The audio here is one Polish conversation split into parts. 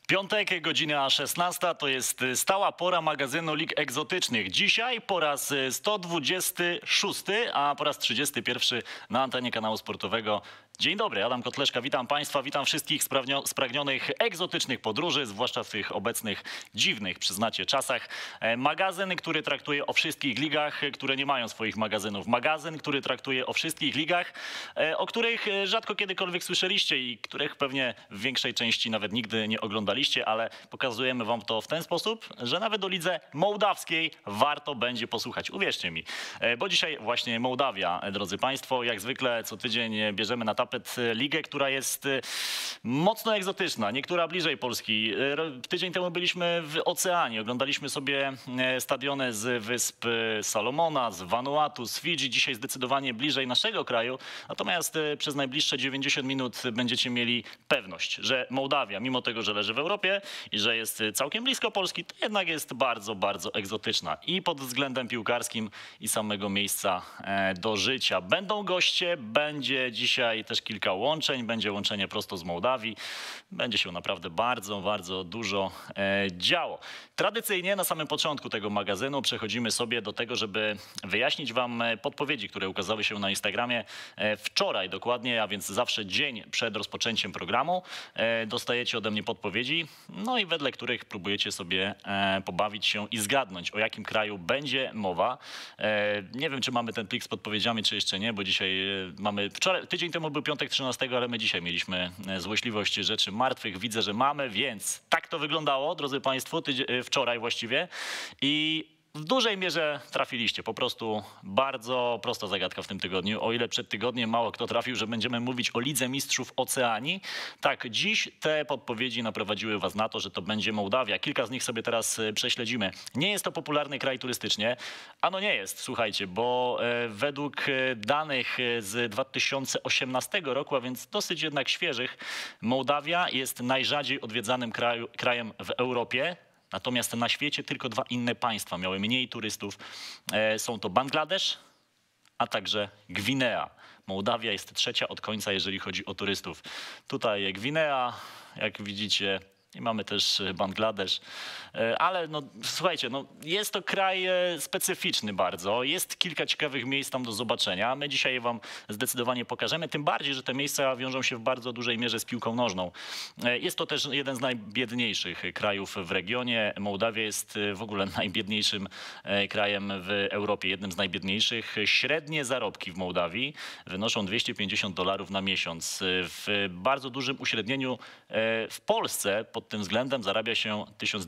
Piątek, godzina 16, to jest stała pora magazynu lig egzotycznych. Dzisiaj po raz 126, a po raz 31 na antenie kanału sportowego. Dzień dobry, Adam Kotleszka, witam Państwa, witam wszystkich spragnionych egzotycznych podróży, zwłaszcza w tych obecnych dziwnych, przyznacie, czasach. Magazyn, który traktuje o wszystkich ligach, które nie mają swoich magazynów. Magazyn, który traktuje o wszystkich ligach, o których rzadko kiedykolwiek słyszeliście i których pewnie w większej części nawet nigdy nie oglądaliście, ale pokazujemy Wam to w ten sposób, że nawet o lidze mołdawskiej warto będzie posłuchać. Uwierzcie mi, bo dzisiaj właśnie Mołdawia, drodzy Państwo, jak zwykle co tydzień bierzemy na tapet ligę, która jest mocno egzotyczna, niektóra bliżej Polski. Tydzień temu byliśmy w Oceanii, oglądaliśmy sobie stadiony z wysp Salomona, z Vanuatu, z Fidżi, dzisiaj zdecydowanie bliżej naszego kraju, natomiast przez najbliższe 90 minut będziecie mieli pewność, że Mołdawia, mimo tego, że leży w Europie i że jest całkiem blisko Polski, to jednak jest bardzo, bardzo egzotyczna i pod względem piłkarskim i samego miejsca do życia. Będą goście, będzie dzisiaj też kilka łączeń, będzie łączenie prosto z Mołdawii. Będzie się naprawdę bardzo, bardzo dużo działo. Tradycyjnie na samym początku tego magazynu przechodzimy sobie do tego, żeby wyjaśnić Wam podpowiedzi, które ukazały się na Instagramie wczoraj dokładnie, a więc zawsze dzień przed rozpoczęciem programu dostajecie ode mnie podpowiedzi, no i wedle których próbujecie sobie pobawić się i zgadnąć, o jakim kraju będzie mowa. Nie wiem, czy mamy ten plik z podpowiedziami, czy jeszcze nie, bo dzisiaj mamy... Tydzień temu był piątek 13, ale my dzisiaj mieliśmy złośliwość rzeczy martwych. Widzę, że mamy, więc tak to wyglądało, drodzy Państwo, wczoraj właściwie. I w dużej mierze trafiliście. Po prostu bardzo prosta zagadka w tym tygodniu. O ile przed tygodniem mało kto trafił, że będziemy mówić o Lidze Mistrzów Oceanii, tak dziś te podpowiedzi naprowadziły Was na to, że to będzie Mołdawia. Kilka z nich sobie teraz prześledzimy. Nie jest to popularny kraj turystycznie. Ano nie jest, słuchajcie, bo według danych z 2018 roku, a więc dosyć jednak świeżych, Mołdawia jest najrzadziej odwiedzanym krajem w Europie. Natomiast na świecie tylko dwa inne państwa miały mniej turystów. Są to Bangladesz, a także Gwinea. Mołdawia jest trzecia od końca, jeżeli chodzi o turystów. Tutaj Gwinea, jak widzicie, i mamy też Bangladesz, ale no, słuchajcie, no, jest to kraj specyficzny bardzo. Jest kilka ciekawych miejsc tam do zobaczenia. My dzisiaj je Wam zdecydowanie pokażemy, tym bardziej, że te miejsca wiążą się w bardzo dużej mierze z piłką nożną. Jest to też jeden z najbiedniejszych krajów w regionie. Mołdawia jest w ogóle najbiedniejszym krajem w Europie, jednym z najbiedniejszych. Średnie zarobki w Mołdawii wynoszą $250 na miesiąc. W bardzo dużym uśrednieniu w Polsce pod tym względem zarabia się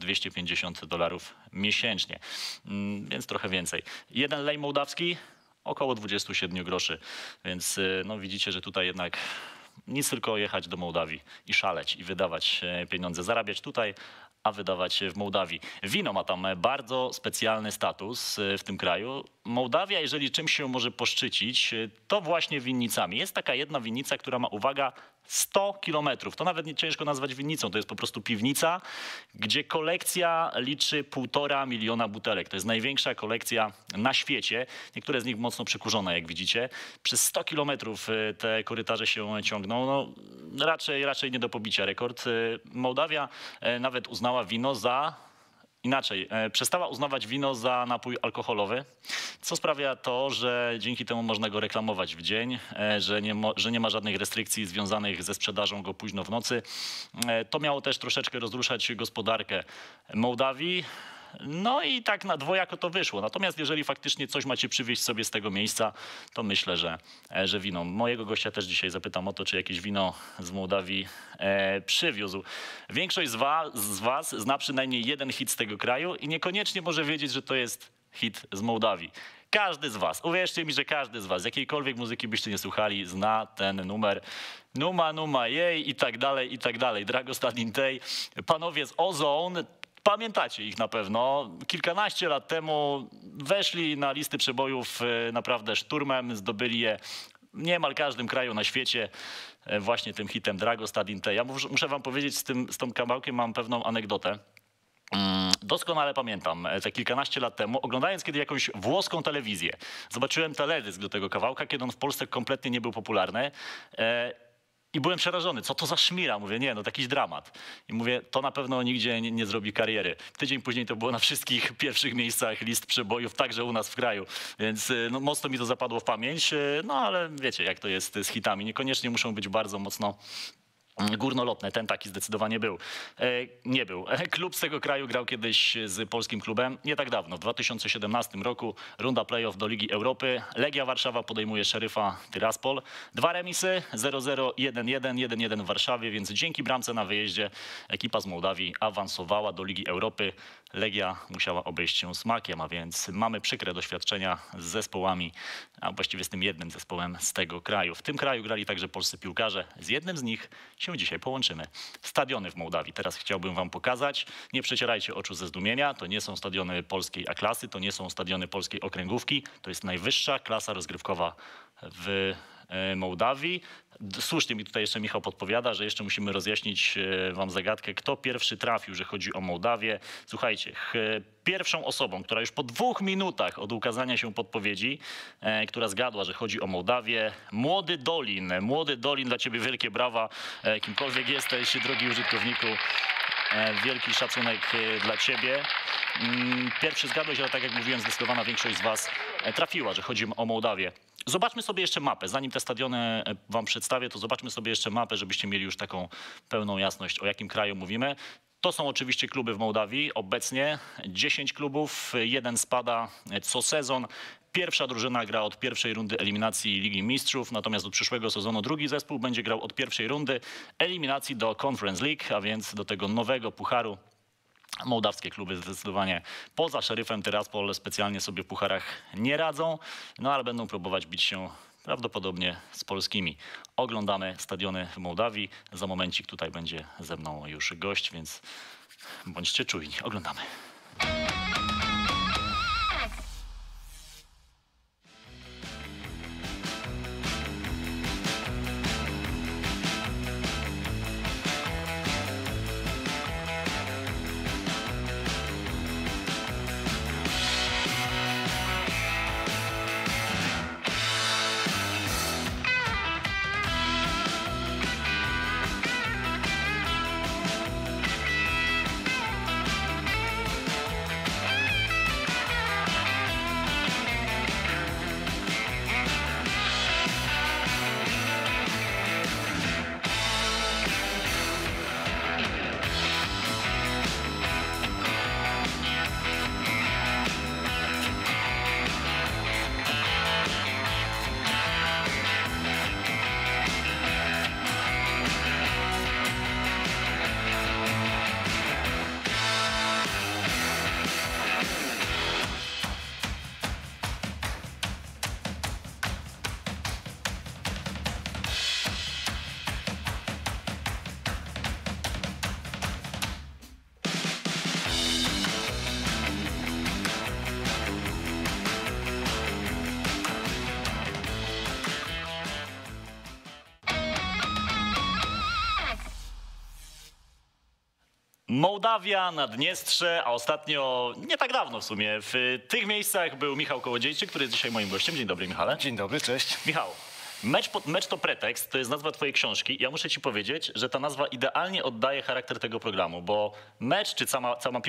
$1250 miesięcznie, więc trochę więcej. Jeden lej mołdawski około 27 groszy, więc no, widzicie, że tutaj jednak nic, tylko jechać do Mołdawii i szaleć i wydawać pieniądze, zarabiać tutaj, a wydawać w Mołdawii. Wino ma tam bardzo specjalny status w tym kraju. Mołdawia, jeżeli czymś się może poszczycić, to właśnie winnicami. Jest taka jedna winnica, która ma, uwaga, 100 kilometrów. To nawet nie ciężko nazwać winnicą, to jest po prostu piwnica, gdzie kolekcja liczy 1,5 miliona butelek. To jest największa kolekcja na świecie. Niektóre z nich mocno przykurzone, jak widzicie. Przez 100 kilometrów te korytarze się ciągną. No, raczej nie do pobicia rekord. Mołdawia nawet uznała wino za... Inaczej, przestała uznawać wino za napój alkoholowy, co sprawia to, że dzięki temu można go reklamować w dzień, że nie ma żadnych restrykcji związanych ze sprzedażą go późno w nocy. To miało też troszeczkę rozruszać gospodarkę Mołdawii. No i tak na dwojako to wyszło. Natomiast jeżeli faktycznie coś macie przywieźć sobie z tego miejsca, to myślę, że wino. Mojego gościa też dzisiaj zapytam o to, czy jakieś wino z Mołdawii przywiózł. Większość z was zna przynajmniej jeden hit z tego kraju i niekoniecznie może wiedzieć, że to jest hit z Mołdawii. Każdy z was, uwierzcie mi, że każdy z was, jakiejkolwiek muzyki byście nie słuchali, zna ten numer. Numa, jej i tak dalej. Dragostan Intej, panowie z Ozone. Pamiętacie ich na pewno. Kilkanaście lat temu weszli na listy przebojów naprawdę szturmem, zdobyli je w niemal każdym kraju na świecie właśnie tym hitem Dragostan Intej. Ja muszę wam powiedzieć, z tym kawałkiem mam pewną anegdotę. Doskonale pamiętam, te kilkanaście lat temu, oglądając kiedy jakąś włoską telewizję, zobaczyłem teledysk do tego kawałka, kiedy on w Polsce kompletnie nie był popularny. I I byłem przerażony, co to za szmira? Mówię, nie, no to jakiś dramat. I mówię, to na pewno nigdzie nie zrobi kariery. Tydzień później to było na wszystkich pierwszych miejscach list przebojów, także u nas w kraju. Więc no, mocno mi to zapadło w pamięć. No ale wiecie, jak to jest z hitami. Niekoniecznie muszą być bardzo mocno górnolotne, ten taki zdecydowanie był. Nie był. Klub z tego kraju grał kiedyś z polskim klubem nie tak dawno. W 2017 roku runda playoff do Ligi Europy. Legia Warszawa podejmuje Szeryfa Tyraspol. 2 remisy, 0-0, 1-1, 1-1 w Warszawie, więc dzięki bramce na wyjeździe ekipa z Mołdawii awansowała do Ligi Europy. Legia musiała obejść się smakiem, a więc mamy przykre doświadczenia z zespołami, a właściwie z tym jednym zespołem z tego kraju. W tym kraju grali także polscy piłkarze. Z jednym z nich się dzisiaj połączymy. Stadiony w Mołdawii. Teraz chciałbym wam pokazać. Nie przecierajcie oczu ze zdumienia. To nie są stadiony polskiej A-klasy, to nie są stadiony polskiej okręgówki. To jest najwyższa klasa rozgrywkowa w Mołdawii. Słusznie mi tutaj jeszcze Michał podpowiada, że jeszcze musimy rozjaśnić wam zagadkę, kto pierwszy trafił, że chodzi o Mołdawię. Słuchajcie, pierwszą osobą, która już po 2 minutach od ukazania się podpowiedzi, która zgadła, że chodzi o Mołdawię, Młody Dolin. Młody Dolin, dla ciebie wielkie brawa, kimkolwiek jesteś, drogi użytkowniku. Wielki szacunek dla ciebie. Pierwszy zgadłeś, ale tak jak mówiłem, zdecydowana większość z was trafiła, że chodzi o Mołdawię. Zobaczmy sobie jeszcze mapę. Zanim te stadiony wam przedstawię, to zobaczmy sobie jeszcze mapę, żebyście mieli już taką pełną jasność, o jakim kraju mówimy. To są oczywiście kluby w Mołdawii. Obecnie 10 klubów, 1 spada co sezon. Pierwsza drużyna gra od pierwszej rundy eliminacji Ligi Mistrzów, natomiast od przyszłego sezonu drugi zespół będzie grał od pierwszej rundy eliminacji do Conference League, a więc do tego nowego pucharu. Mołdawskie kluby zdecydowanie poza Szeryfem Tyraspol specjalnie sobie w pucharach nie radzą, no ale będą próbować bić się prawdopodobnie z polskimi. Oglądamy stadiony w Mołdawii. Za momencik tutaj będzie ze mną już gość, więc bądźcie czujni. Oglądamy. Mołdawia, Naddniestrze, a ostatnio, nie tak dawno w sumie, w tych miejscach był Michał Kołodziejczyk, który jest dzisiaj moim gościem. Dzień dobry, Michale. Dzień dobry, cześć. Michał, mecz to pretekst, to jest nazwa twojej książki. Ja muszę ci powiedzieć, że ta nazwa idealnie oddaje charakter tego programu, bo mecz czy cała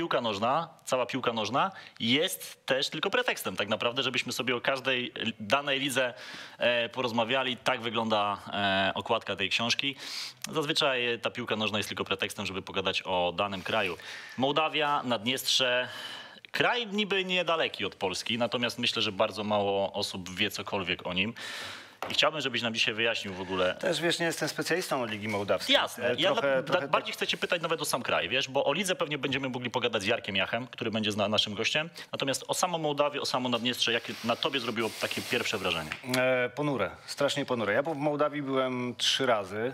piłka nożna jest też tylko pretekstem tak naprawdę, żebyśmy sobie o każdej danej lidze porozmawiali. Tak wygląda okładka tej książki. Zazwyczaj ta piłka nożna jest tylko pretekstem, żeby pogadać o danym kraju. Mołdawia, Naddniestrze. Kraj niby niedaleki od Polski, natomiast myślę, że bardzo mało osób wie cokolwiek o nim. I chciałbym, żebyś nam dzisiaj wyjaśnił w ogóle. Też wiesz, nie jestem specjalistą od Ligi Mołdawskiej. Jasne. Ja bardziej chcę cię pytać nawet o sam kraj, wiesz, bo o lidze pewnie będziemy mogli pogadać z Jarkiem Jachem, który będzie naszym gościem. Natomiast o samą Mołdawię, o samo Naddniestrze, jakie na tobie zrobiło takie pierwsze wrażenie? Ponure, strasznie ponure. Ja w Mołdawii byłem 3 razy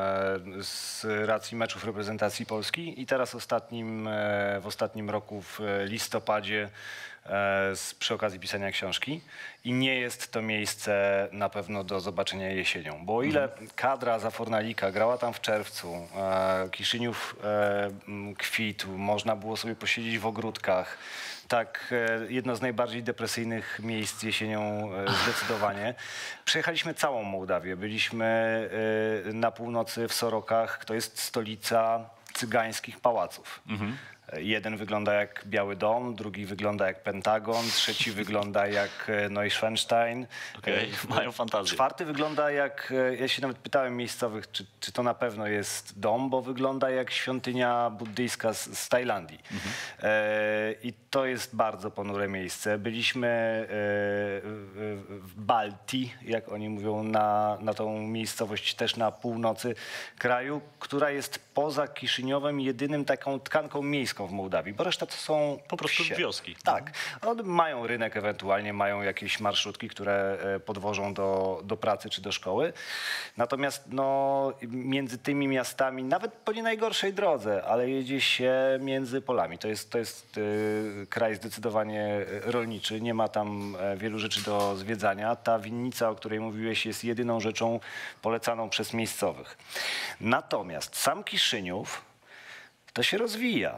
z racji meczów reprezentacji Polski i teraz w ostatnim roku w listopadzie przy okazji pisania książki i nie jest to miejsce na pewno do zobaczenia jesienią, bo o ile kadra Zafornalika grała tam w czerwcu, Kiszyniów kwitł, można było sobie posiedzieć w ogródkach, tak, jedno z najbardziej depresyjnych miejsc jesienią zdecydowanie. Przejechaliśmy całą Mołdawię, byliśmy na północy w Sorokach, to jest stolica cygańskich pałaców. Jeden wygląda jak Biały Dom, drugi wygląda jak Pentagon, trzeci wygląda jak Neuschwanstein. Mają fantazję. Czwarty wygląda jak, ja się nawet pytałem miejscowych, czy to na pewno jest dom, bo wygląda jak świątynia buddyjska z Tajlandii. I to jest bardzo ponure miejsce. Byliśmy w Balti, jak oni mówią, na tą miejscowość też na północy kraju, która jest poza Kiszyniowem jedynym taką tkanką miejską w Mołdawii, bo reszta to są po prostu wioski. Tak. One mają rynek ewentualnie, mają jakieś marszrutki, które podwożą do pracy czy do szkoły. Natomiast no, między tymi miastami, nawet po nie najgorszej drodze, ale jedzie się między polami. To jest kraj zdecydowanie rolniczy, nie ma tam wielu rzeczy do zwiedzania. Ta winnica, o której mówiłeś, jest jedyną rzeczą polecaną przez miejscowych. Natomiast sam Kiszyniów to się rozwija.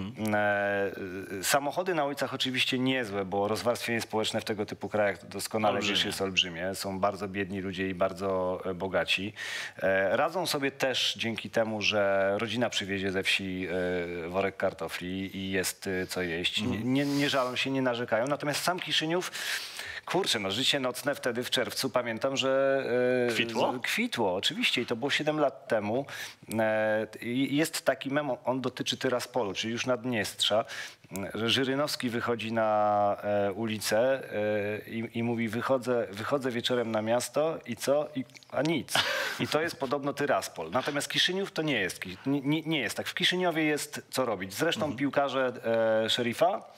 Samochody na ulicach oczywiście niezłe, bo rozwarstwienie społeczne w tego typu krajach doskonale wiesz, jest olbrzymie. Są bardzo biedni ludzie i bardzo bogaci. Radzą sobie też dzięki temu, że rodzina przywiezie ze wsi worek kartofli i jest co jeść. Nie żalą się, nie narzekają. Natomiast sam Kiszyniów, kurczę, no życie nocne wtedy w czerwcu, pamiętam, że kwitło? Kwitło, oczywiście i to było 7 lat temu. Jest taki mem, on dotyczy Tyraspolu, czyli już Naddniestrza. Żyrynowski wychodzi na ulicę i mówi, wychodzę wieczorem na miasto i co? A nic. I to jest podobno Tyraspol. Natomiast Kiszyniów to nie jest. Nie jest tak. W Kiszyniowie jest co robić. Zresztą piłkarze szeryfa,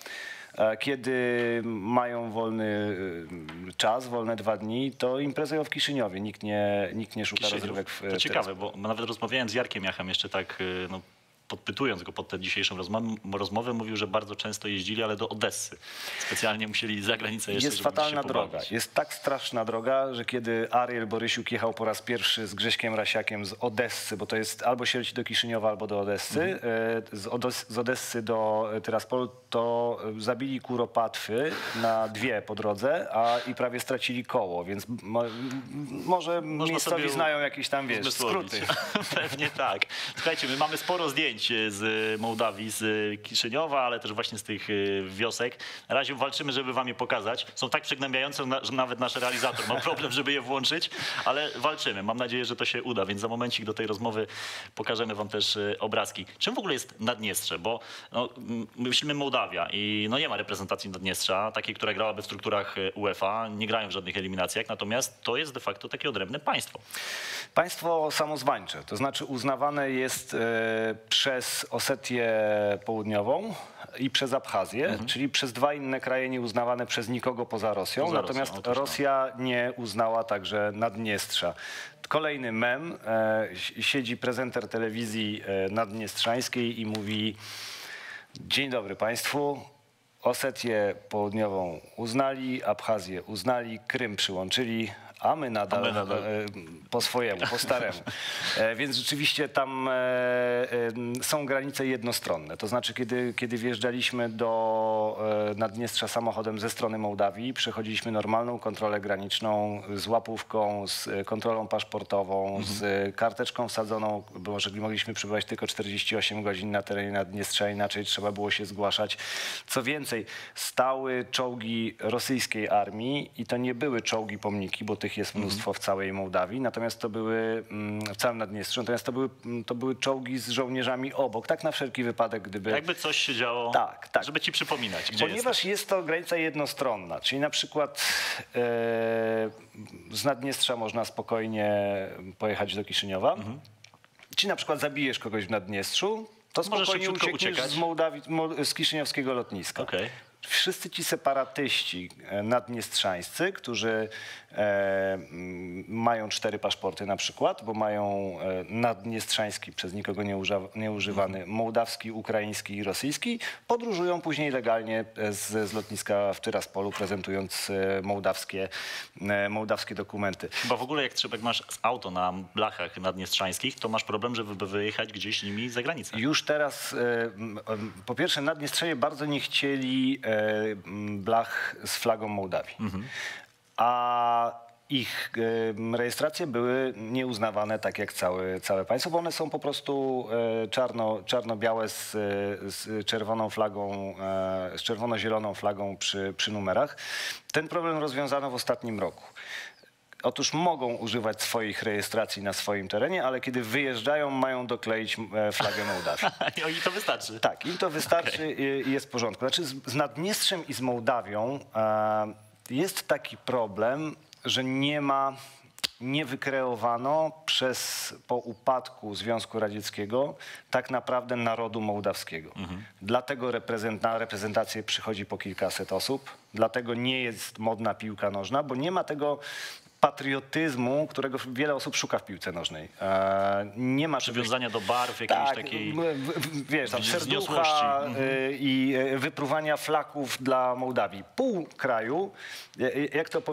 kiedy mają wolny czas, wolne 2 dni, to imprezują w Kiszyniowie. Nikt nie szuka rozrywek w To ciekawe, bo nawet rozmawiałem z Jarkiem Jachem jeszcze tak, no, podpytując go pod tę dzisiejszą rozmowę, mówił, że bardzo często jeździli, ale do Odessy. Specjalnie musieli za granicę jeszcze, Jest fatalna droga. Jest tak straszna droga, że kiedy Ariel Borysiuk jechał po raz pierwszy z Grześkiem Rasiakiem z Odessy, bo to jest albo się leci do Kiszyniowa, albo do Odessy, z Odessy do Tyraspolu, to zabili kuropatwy na 2 po drodze, i prawie stracili koło, więc może miejscowi znają jakieś tam, wiesz, skróty. Pewnie tak. Słuchajcie, my mamy sporo zdjęć z Mołdawii, z Kiszyniowa, ale też właśnie z tych wiosek. Na razie walczymy, żeby wam je pokazać. Są tak przygnębiające, że nawet nasz realizator ma problem, żeby je włączyć, ale walczymy. Mam nadzieję, że to się uda, więc za momencik do tej rozmowy pokażemy wam też obrazki. Czym w ogóle jest Naddniestrze? Bo no, myślimy Mołdawia i no, nie ma reprezentacji Naddniestrza, takiej, która grałaby w strukturach UEFA, nie grają w żadnych eliminacjach, natomiast to jest de facto takie odrębne państwo. Państwo samozwańcze, to znaczy uznawane jest przez Osetię Południową i przez Abchazję, czyli przez 2 inne kraje nieuznawane przez nikogo poza Rosją. Natomiast Rosja nie uznała także Naddniestrza. Kolejny mem, siedzi prezenter telewizji naddniestrzańskiej i mówi: dzień dobry państwu, Osetię Południową uznali, Abchazję uznali, Krym przyłączyli, a my nadal po swojemu, po staremu. Więc rzeczywiście tam są granice jednostronne. To znaczy, kiedy wjeżdżaliśmy do Naddniestrza samochodem ze strony Mołdawii, przechodziliśmy normalną kontrolę graniczną z łapówką, z kontrolą paszportową, z karteczką wsadzoną, bo mogliśmy przebywać tylko 48 godzin na terenie Naddniestrza, inaczej trzeba było się zgłaszać. Co więcej, stały czołgi rosyjskiej armii i to nie były czołgi pomniki, bo tych jest mnóstwo w całej Mołdawii, natomiast to były w całym Naddniestrzu, natomiast to były czołgi z żołnierzami obok, tak na wszelki wypadek, gdyby... Jakby coś się działo, tak. żeby ci przypominać, gdzie ponieważ jest to granica jednostronna, czyli na przykład z Naddniestrza można spokojnie pojechać do Kiszyniowa, czy na przykład zabijesz kogoś w Naddniestrzu, to spokojnie uciekniesz z Kiszyniowskiego lotniska. wszyscy ci separatyści naddniestrzańscy, którzy mają 4 paszporty na przykład, bo mają naddniestrzański, przez nikogo nieużywany, mołdawski, ukraiński i rosyjski, podróżują później legalnie z lotniska w Tyraspolu, prezentując mołdawskie dokumenty. Bo w ogóle jak masz auto na blachach naddniestrzańskich, to masz problem, żeby wyjechać gdzieś nimi za granicę. Już teraz, po pierwsze, Naddniestrzanie bardzo nie chcieli blach z flagą Mołdawii. A ich rejestracje były nieuznawane tak jak całe państwo, bo one są po prostu czarno-białe z czerwoną flagą, z czerwono-zieloną flagą przy numerach. Ten problem rozwiązano w ostatnim roku. Otóż mogą używać swoich rejestracji na swoim terenie, ale kiedy wyjeżdżają, mają dokleić flagę Mołdawii. I to wystarczy. Tak, im to wystarczy i jest w porządku. Znaczy z Naddniestrzem i z Mołdawią jest taki problem, że nie wykreowano po upadku Związku Radzieckiego tak naprawdę narodu mołdawskiego. Dlatego na reprezentację przychodzi po kilkaset osób, dlatego nie jest modna piłka nożna, bo nie ma tego patriotyzmu, którego wiele osób szuka w piłce nożnej. Nie ma przywiązania do barw, jakiejś tak, takiej wiesz, tam serducha i wypruwania flaków dla Mołdawii. Pół kraju, jak to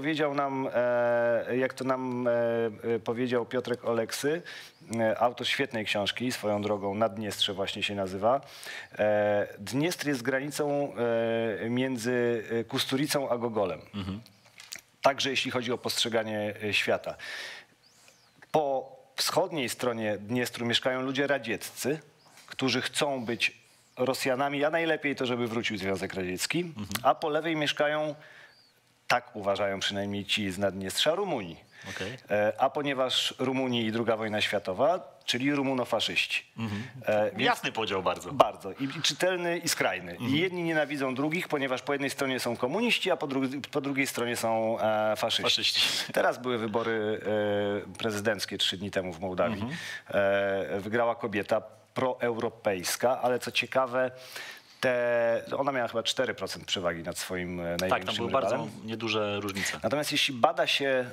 nam powiedział Piotrek Oleksy, autor świetnej książki, swoją drogą, Naddniestrze właśnie się nazywa. Dniestr jest granicą między Kusturicą a Gogolem. Także jeśli chodzi o postrzeganie świata. Po wschodniej stronie Dniestru mieszkają ludzie radzieccy, którzy chcą być Rosjanami, a najlepiej to, żeby wrócił Związek Radziecki, a po lewej mieszkają, tak uważają przynajmniej ci z Naddniestrza, Rumuni. Okay. A ponieważ Rumuni i II wojna światowa, czyli rumunofaszyści. Jasny podział bardzo. Bardzo. I czytelny, i skrajny. I jedni nienawidzą drugich, ponieważ po jednej stronie są komuniści, a po drugiej stronie są faszyści. Teraz były wybory prezydenckie 3 dni temu w Mołdawii. Wygrała kobieta proeuropejska, ale co ciekawe, ona miała chyba 4% przewagi nad swoim największym Tak, tam były rywalem. bardzo nieduże różnice. Natomiast jeśli bada się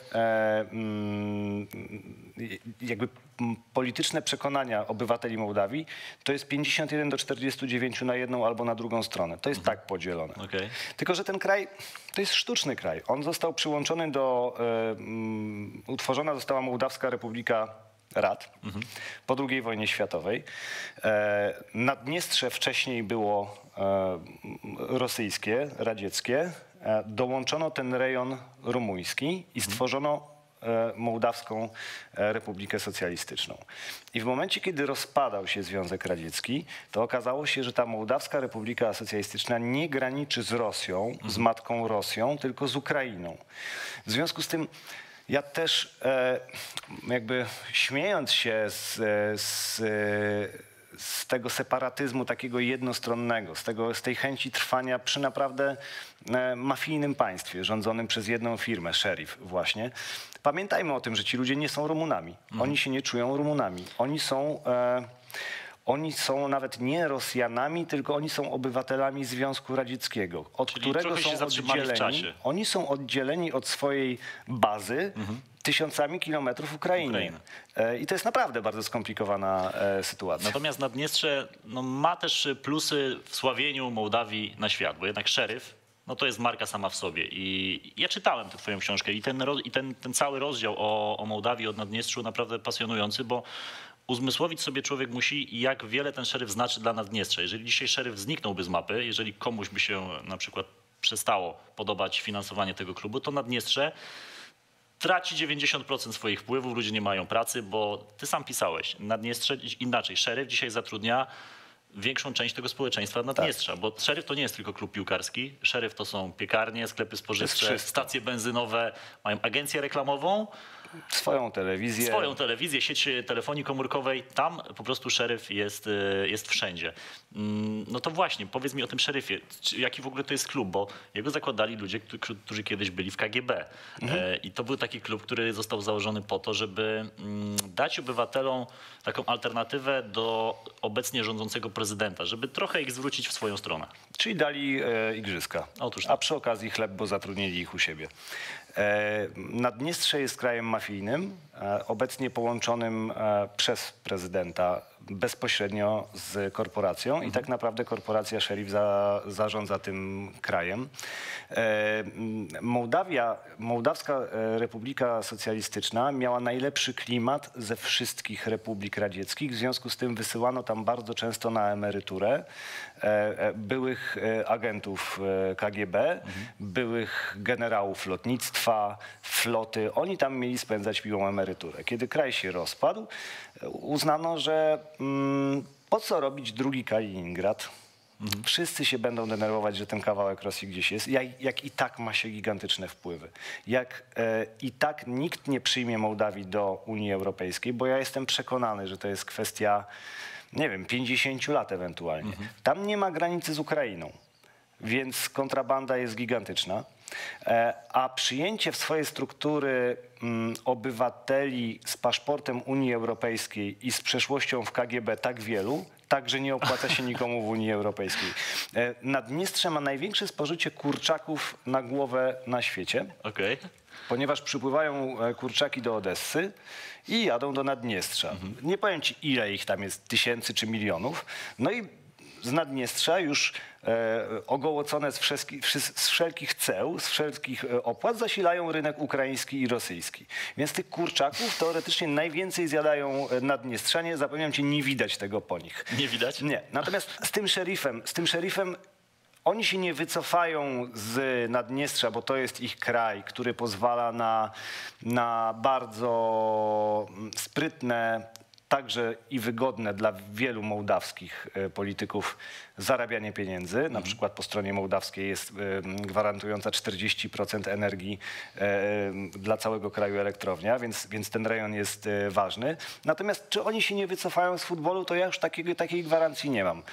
jakby polityczne przekonania obywateli Mołdawii, to jest 51 do 49 na jedną albo na drugą stronę. To jest tak podzielone. Okay. Tylko że ten kraj to jest sztuczny kraj. On został przyłączony utworzona została Mołdawska Republika Rad po II wojnie światowej. Naddniestrze wcześniej było rosyjskie, radzieckie. Dołączono ten rejon rumuński i stworzono Mołdawską Republikę Socjalistyczną. I w momencie, kiedy rozpadał się Związek Radziecki, to okazało się, że ta Mołdawska Republika Socjalistyczna nie graniczy z Rosją, z matką Rosją, tylko z Ukrainą. W związku z tym ja też jakby śmiejąc się z tego separatyzmu takiego jednostronnego, z tej chęci trwania przy naprawdę mafijnym państwie rządzonym przez jedną firmę, Sheriff właśnie. Pamiętajmy o tym, że ci ludzie nie są Rumunami. Oni się nie czują Rumunami. Oni są nawet nie Rosjanami, tylko oni są obywatelami Związku Radzieckiego, od którego są oddzieleni. Oni są oddzieleni od swojej bazy tysiącami kilometrów Ukrainy. I to jest naprawdę bardzo skomplikowana sytuacja. Natomiast Naddniestrze ma też plusy w sławieniu Mołdawii na świat, bo jednak Sheriff to jest marka sama w sobie. I ja czytałem tę twoją książkę i ten cały rozdział o Mołdawii, o Naddniestrzu naprawdę pasjonujący, bo uzmysłowić sobie człowiek musi, jak wiele ten Sheriff znaczy dla Naddniestrza. Jeżeli dzisiaj Sheriff zniknąłby z mapy, jeżeli komuś by się na przykład przestało podobać finansowanie tego klubu, to Naddniestrze traci 90% swoich wpływów, ludzie nie mają pracy, bo ty sam pisałeś, Naddniestrze inaczej. Sheriff dzisiaj zatrudnia większą część tego społeczeństwa Naddniestrza, tak. Bo Sheriff to nie jest tylko klub piłkarski, Sheriff to są piekarnie, sklepy spożywcze, stacje benzynowe, mają agencję reklamową, Swoją telewizję. Swoją telewizję, sieć telefonii komórkowej, tam po prostu szeryf jest wszędzie. No to właśnie, powiedz mi o tym szeryfie. Jaki w ogóle to jest klub? Bo jego zakładali ludzie, którzy kiedyś byli w KGB. I to był taki klub, który został założony po to, żeby dać obywatelom taką alternatywę do obecnie rządzącego prezydenta, żeby trochę ich zwrócić w swoją stronę. Czyli dali igrzyska. Otóż A tak. przy okazji chleb, bo zatrudnili ich u siebie. Naddniestrze jest krajem mafijnym, obecnie połączonym przez prezydenta bezpośrednio z korporacją i tak naprawdę korporacja Szerif zarządza tym krajem. Mołdawska Republika Socjalistyczna miała najlepszy klimat ze wszystkich republik radzieckich, w związku z tym wysyłano tam bardzo często na emeryturę byłych agentów KGB, byłych generałów lotnictwa, floty. Oni tam mieli spędzać miłą emeryturę. Kiedy kraj się rozpadł, uznano, że po co robić drugi Kaliningrad? Wszyscy się będą denerwować, że ten kawałek Rosji gdzieś jest, jak i tak ma się gigantyczne wpływy. Jak i tak nikt nie przyjmie Mołdawii do Unii Europejskiej, bo ja jestem przekonany, że to jest kwestia, nie wiem, 50 lat ewentualnie. Tam nie ma granicy z Ukrainą, więc kontrabanda jest gigantyczna. A przyjęcie w swojej struktury obywateli z paszportem Unii Europejskiej i z przeszłością w KGB tak wielu, także nie opłaca się nikomu w Unii Europejskiej. Naddniestrze ma największe spożycie kurczaków na głowę na świecie, ponieważ przypływają kurczaki do Odessy i jadą do Naddniestrza. Nie powiem ci, ile ich tam jest, tysięcy czy milionów. No i z Naddniestrza już ogołocone z wszelkich ceł, z wszelkich opłat zasilają rynek ukraiński i rosyjski. Więc tych kurczaków teoretycznie najwięcej zjadają Naddniestrzanie. Zapewniam cię, nie widać tego po nich. Nie widać? Nie. Natomiast z tym szerifem oni się nie wycofają z Naddniestrza, bo to jest ich kraj, który pozwala na bardzo sprytne, także i wygodne dla wielu mołdawskich polityków zarabianie pieniędzy. Na przykład po stronie mołdawskiej jest gwarantująca 40% energii dla całego kraju elektrownia, więc ten rejon jest ważny. Natomiast czy oni się nie wycofają z futbolu, to ja już takiej gwarancji nie mam.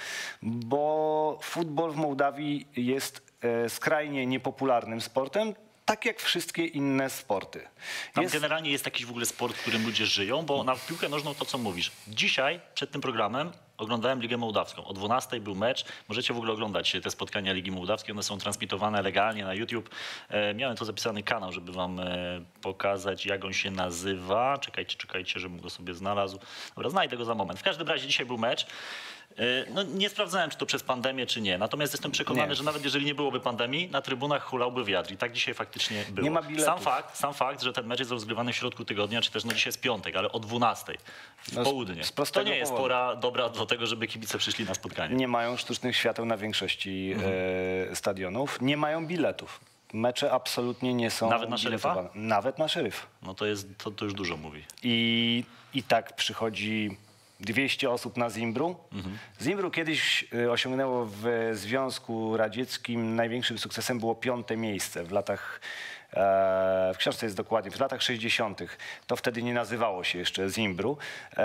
Bo futbol w Mołdawii jest skrajnie niepopularnym sportem, tak jak wszystkie inne sporty. Tam generalnie jest jakiś w ogóle sport, w którym ludzie żyją, bo na piłkę nożną to, co mówisz. Dzisiaj, przed tym programem, oglądałem Ligę Mołdawską. O 12 był mecz. Możecie w ogóle oglądać te spotkania Ligi Mołdawskiej. One są transmitowane legalnie na YouTube. Miałem to zapisany kanał, żeby wam pokazać, jak on się nazywa. Czekajcie, żebym go sobie znalazł. Dobra, znajdę go za moment. W każdym razie dzisiaj był mecz. No, nie sprawdzałem, czy to przez pandemię, czy nie. Natomiast jestem przekonany, że nawet jeżeli nie byłoby pandemii, na trybunach hulałby wiatr. I tak dzisiaj faktycznie było. Nie ma biletów. Sam fakt, że ten mecz jest rozgrywany w środku tygodnia, czy też no dzisiaj jest piątek, ale o 12 w południe. To nie jest pora dobra do tego, żeby kibice przyszli na spotkanie. Nie mają sztucznych świateł na większości stadionów. Nie mają biletów. Mecze absolutnie nie są nawet na Szeryfa? Nawet na Szeryf. No to już dużo mówi. I tak przychodzi 200 osób na Zimbru. Zimbru kiedyś osiągnęło w Związku Radzieckim największym sukcesem było 5. miejsce w latach, w książce jest dokładnie, w latach 60. To wtedy nie nazywało się jeszcze Zimbru.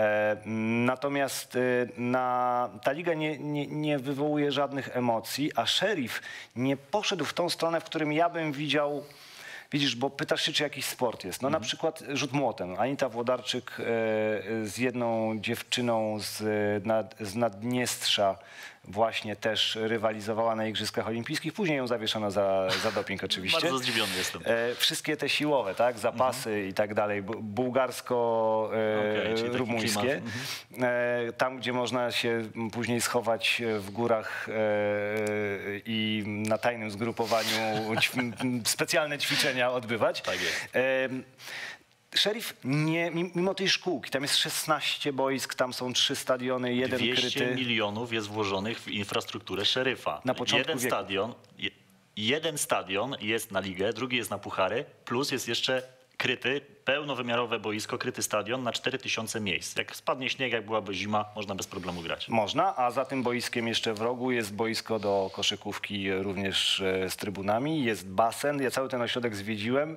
Natomiast ta liga nie wywołuje żadnych emocji, a Szerif nie poszedł w tą stronę, w którym ja bym widział. Widzisz, bo pytasz się, czy jakiś sport jest. No na przykład rzut młotem. Anita Włodarczyk z jedną dziewczyną z Naddniestrza właśnie też rywalizowała na Igrzyskach Olimpijskich. Później ją zawieszono za doping oczywiście. Bardzo zdziwiony jestem. Wszystkie te siłowe, tak, zapasy i tak dalej, bułgarsko-rumuńskie. Tam, gdzie można się później schować w górach i na tajnym zgrupowaniu specjalne ćwiczenia odbywać. Tak jest. Szerif, mimo tej szkółki, tam jest 16 boisk, tam są 3 stadiony, 1 kryty. 200 milionów jest włożonych w infrastrukturę Szeryfa. Na początku jeden stadion jest na ligę, drugi jest na puchary, plus jest jeszcze kryty pełnowymiarowe boisko, kryty stadion na 4000 miejsc. Jak spadnie śnieg, jak byłaby zima, można bez problemu grać. Można, a za tym boiskiem jeszcze w rogu jest boisko do koszykówki również z trybunami, jest basen. Ja cały ten ośrodek zwiedziłem.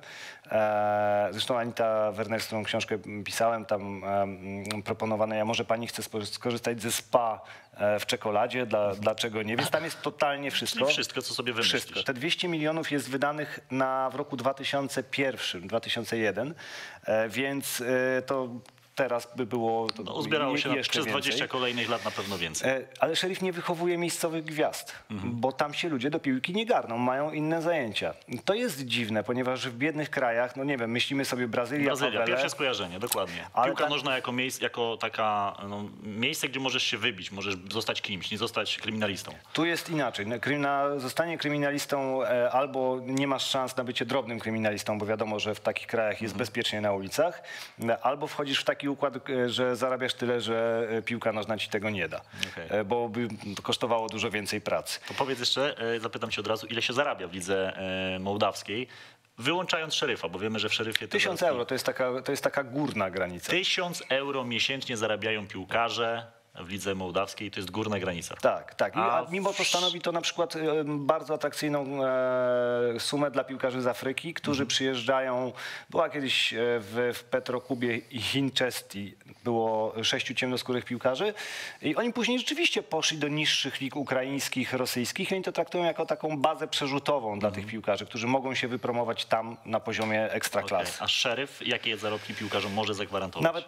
Zresztą Anita Werner, z którą książkę pisałem, tam proponowane, ja może pani chce skorzystać ze spa w czekoladzie, dlaczego nie? Więc tam jest totalnie wszystko. Czyli wszystko, co sobie wymyślisz. Wszystko. Te 200 milionów jest wydanych w roku 2001, 2001, więc to teraz by było No, uzbierało się jeszcze przez więcej. 20 kolejnych lat na pewno więcej. Ale Sheriff nie wychowuje miejscowych gwiazd, bo tam się ludzie do piłki nie garną, mają inne zajęcia. To jest dziwne, ponieważ w biednych krajach, no nie wiem, myślimy sobie Brazylia, favele, pierwsze skojarzenie, dokładnie. Ale Piłka tak- nożna jako taka miejsce, gdzie możesz się wybić, możesz zostać kimś, nie zostać kryminalistą. Tu jest inaczej. Zostanie kryminalistą albo nie masz szans na bycie drobnym kryminalistą, bo wiadomo, że w takich krajach jest bezpiecznie na ulicach, albo wchodzisz w taki układ, że zarabiasz tyle, że piłka nożna ci tego nie da, Okej. bo by to kosztowało dużo więcej pracy. To powiedz jeszcze, zapytam cię od razu, ile się zarabia w lidze mołdawskiej, wyłączając szeryfa, bo wiemy, że w szeryfie... 1000 euro to jest taka górna granica. 1000 euro miesięcznie zarabiają piłkarze w lidze mołdawskiej, to jest górna granica. Tak, tak. A A mimo to stanowi to na przykład bardzo atrakcyjną sumę dla piłkarzy z Afryki, którzy przyjeżdżają. Była kiedyś w Petrokubie Hinchesti, było 6 ciemnoskórych piłkarzy i oni później rzeczywiście poszli do niższych lig ukraińskich, rosyjskich i oni to traktują jako taką bazę przerzutową dla tych piłkarzy, którzy mogą się wypromować tam na poziomie ekstraklasy. A szeryf, jakie zarobki piłkarzom może zagwarantować? Nawet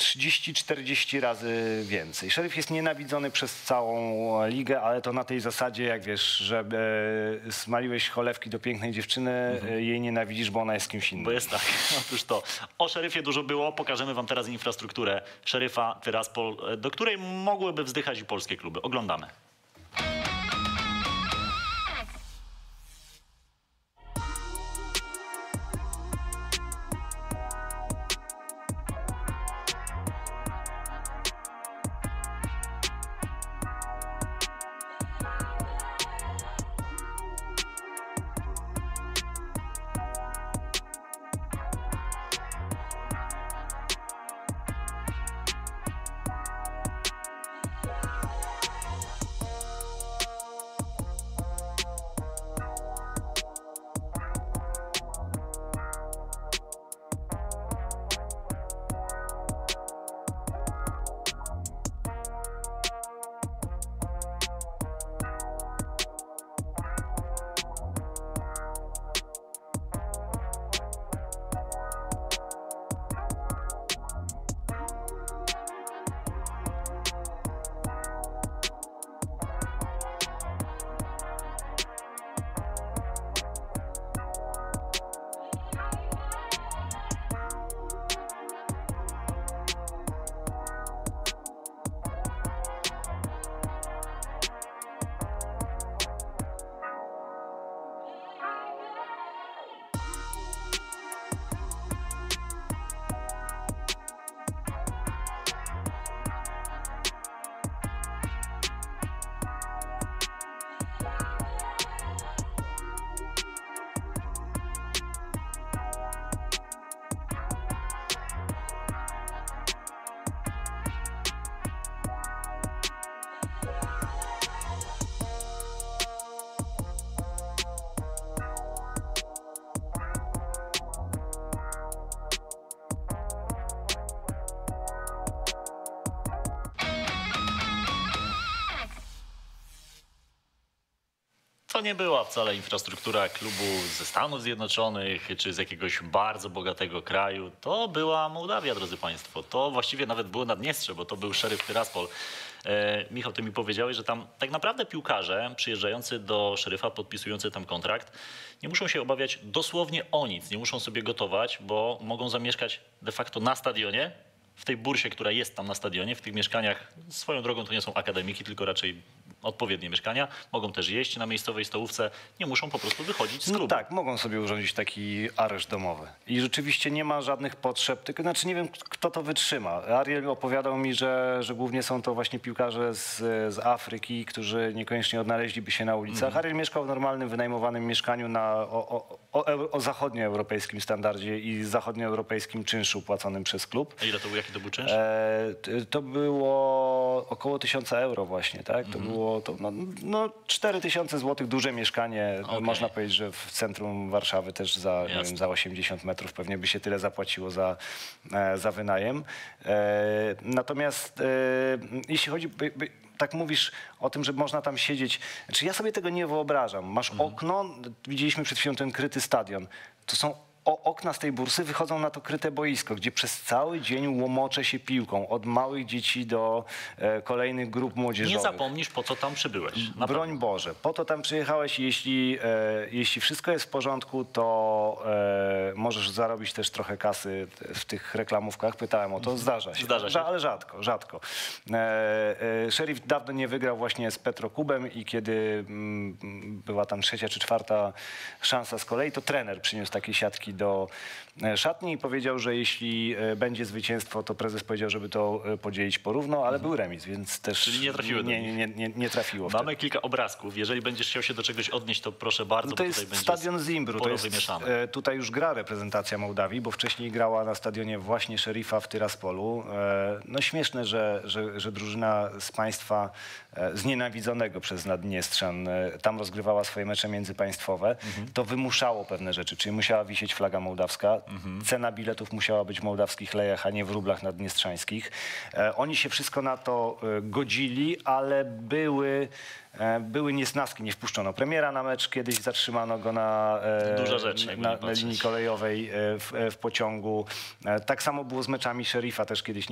30-40 razy więcej. Szeryf jest nienawidzony przez całą ligę, ale to na tej zasadzie, jak wiesz, że smaliłeś cholewki do pięknej dziewczyny, jej nienawidzisz, bo ona jest kimś innym. Bo jest tak, otóż to. O szeryfie dużo było, pokażemy wam teraz infrastrukturę szeryfa Tyraspol, do której mogłyby wzdychać i polskie kluby. Oglądamy. To nie była wcale infrastruktura klubu ze Stanów Zjednoczonych czy z jakiegoś bardzo bogatego kraju. To była Mołdawia, drodzy państwo. To właściwie nawet było Naddniestrze, bo to był szeryf Tyraspol. Michał, ty mi powiedziałeś, że tam tak naprawdę piłkarze przyjeżdżający do szeryfa, podpisujący tam kontrakt, nie muszą się obawiać dosłownie o nic. Nie muszą sobie gotować, bo mogą zamieszkać de facto na stadionie, w tej bursie, która jest tam na stadionie, w tych mieszkaniach. Swoją drogą to nie są akademiki, tylko raczej odpowiednie mieszkania, mogą też jeść na miejscowej stołówce, nie muszą po prostu wychodzić z klubu. No tak, mogą sobie urządzić taki areszt domowy. I rzeczywiście nie ma żadnych potrzeb, tylko znaczy nie wiem, kto to wytrzyma. Ariel opowiadał mi, że głównie są to właśnie piłkarze z Afryki, którzy niekoniecznie odnaleźliby się na ulicach. Ariel mieszkał w normalnym, wynajmowanym mieszkaniu o zachodnioeuropejskim standardzie i zachodnioeuropejskim czynszu płaconym przez klub. A ile to był, jaki to był czynsz? To było około 1000 euro właśnie, tak? To było 4000 zł, duże mieszkanie. Okej. Można powiedzieć, że w centrum Warszawy też nie wiem, za 80 metrów pewnie by się tyle zapłaciło za wynajem. Natomiast jeśli chodzi... Tak mówisz o tym, że można tam siedzieć. Znaczy ja sobie tego nie wyobrażam. Masz okno, widzieliśmy przed chwilą ten kryty stadion. To są okna z tej bursy wychodzą na to kryte boisko, gdzie przez cały dzień łomocze się piłką. Od małych dzieci do kolejnych grup młodzieżowych. Nie zapomnisz, po co tam przybyłeś. Na Broń pewno. Boże, po to tam przyjechałeś i jeśli wszystko jest w porządku, to możesz zarobić też trochę kasy w tych reklamówkach. Pytałem o to, zdarza się. Zdarza się. Ale rzadko. Sheriff dawno nie wygrał właśnie z Petrokubem i kiedy była tam 3. czy 4. szansa z kolei, to trener przyniósł takie siatki do szatni i powiedział, że jeśli będzie zwycięstwo, to prezes powiedział, żeby to podzielić porówno, ale był remis, więc też Czyli nie trafiły do nie trafiło. Mamy kilka obrazków. Jeżeli będziesz chciał się do czegoś odnieść, to proszę bardzo, To bo jest tutaj będzie stadion Zimbru. To jest, wymieszane. tutaj już gra reprezentacja Mołdawii, bo wcześniej grała na stadionie właśnie Szeryfa w Tyraspolu. No śmieszne, że drużyna z państwa znienawidzonego przez Naddniestrzan tam rozgrywała swoje mecze międzypaństwowe. To wymuszało pewne rzeczy, czyli musiała wisieć flaga mołdawska. Cena biletów musiała być w mołdawskich lejach, a nie w rublach naddniestrzańskich. Oni się wszystko na to godzili, ale były niesnaski, nie wpuszczono premiera na mecz, kiedyś zatrzymano go na linii kolejowej w pociągu. Tak samo było z meczami Szeryfa, też kiedyś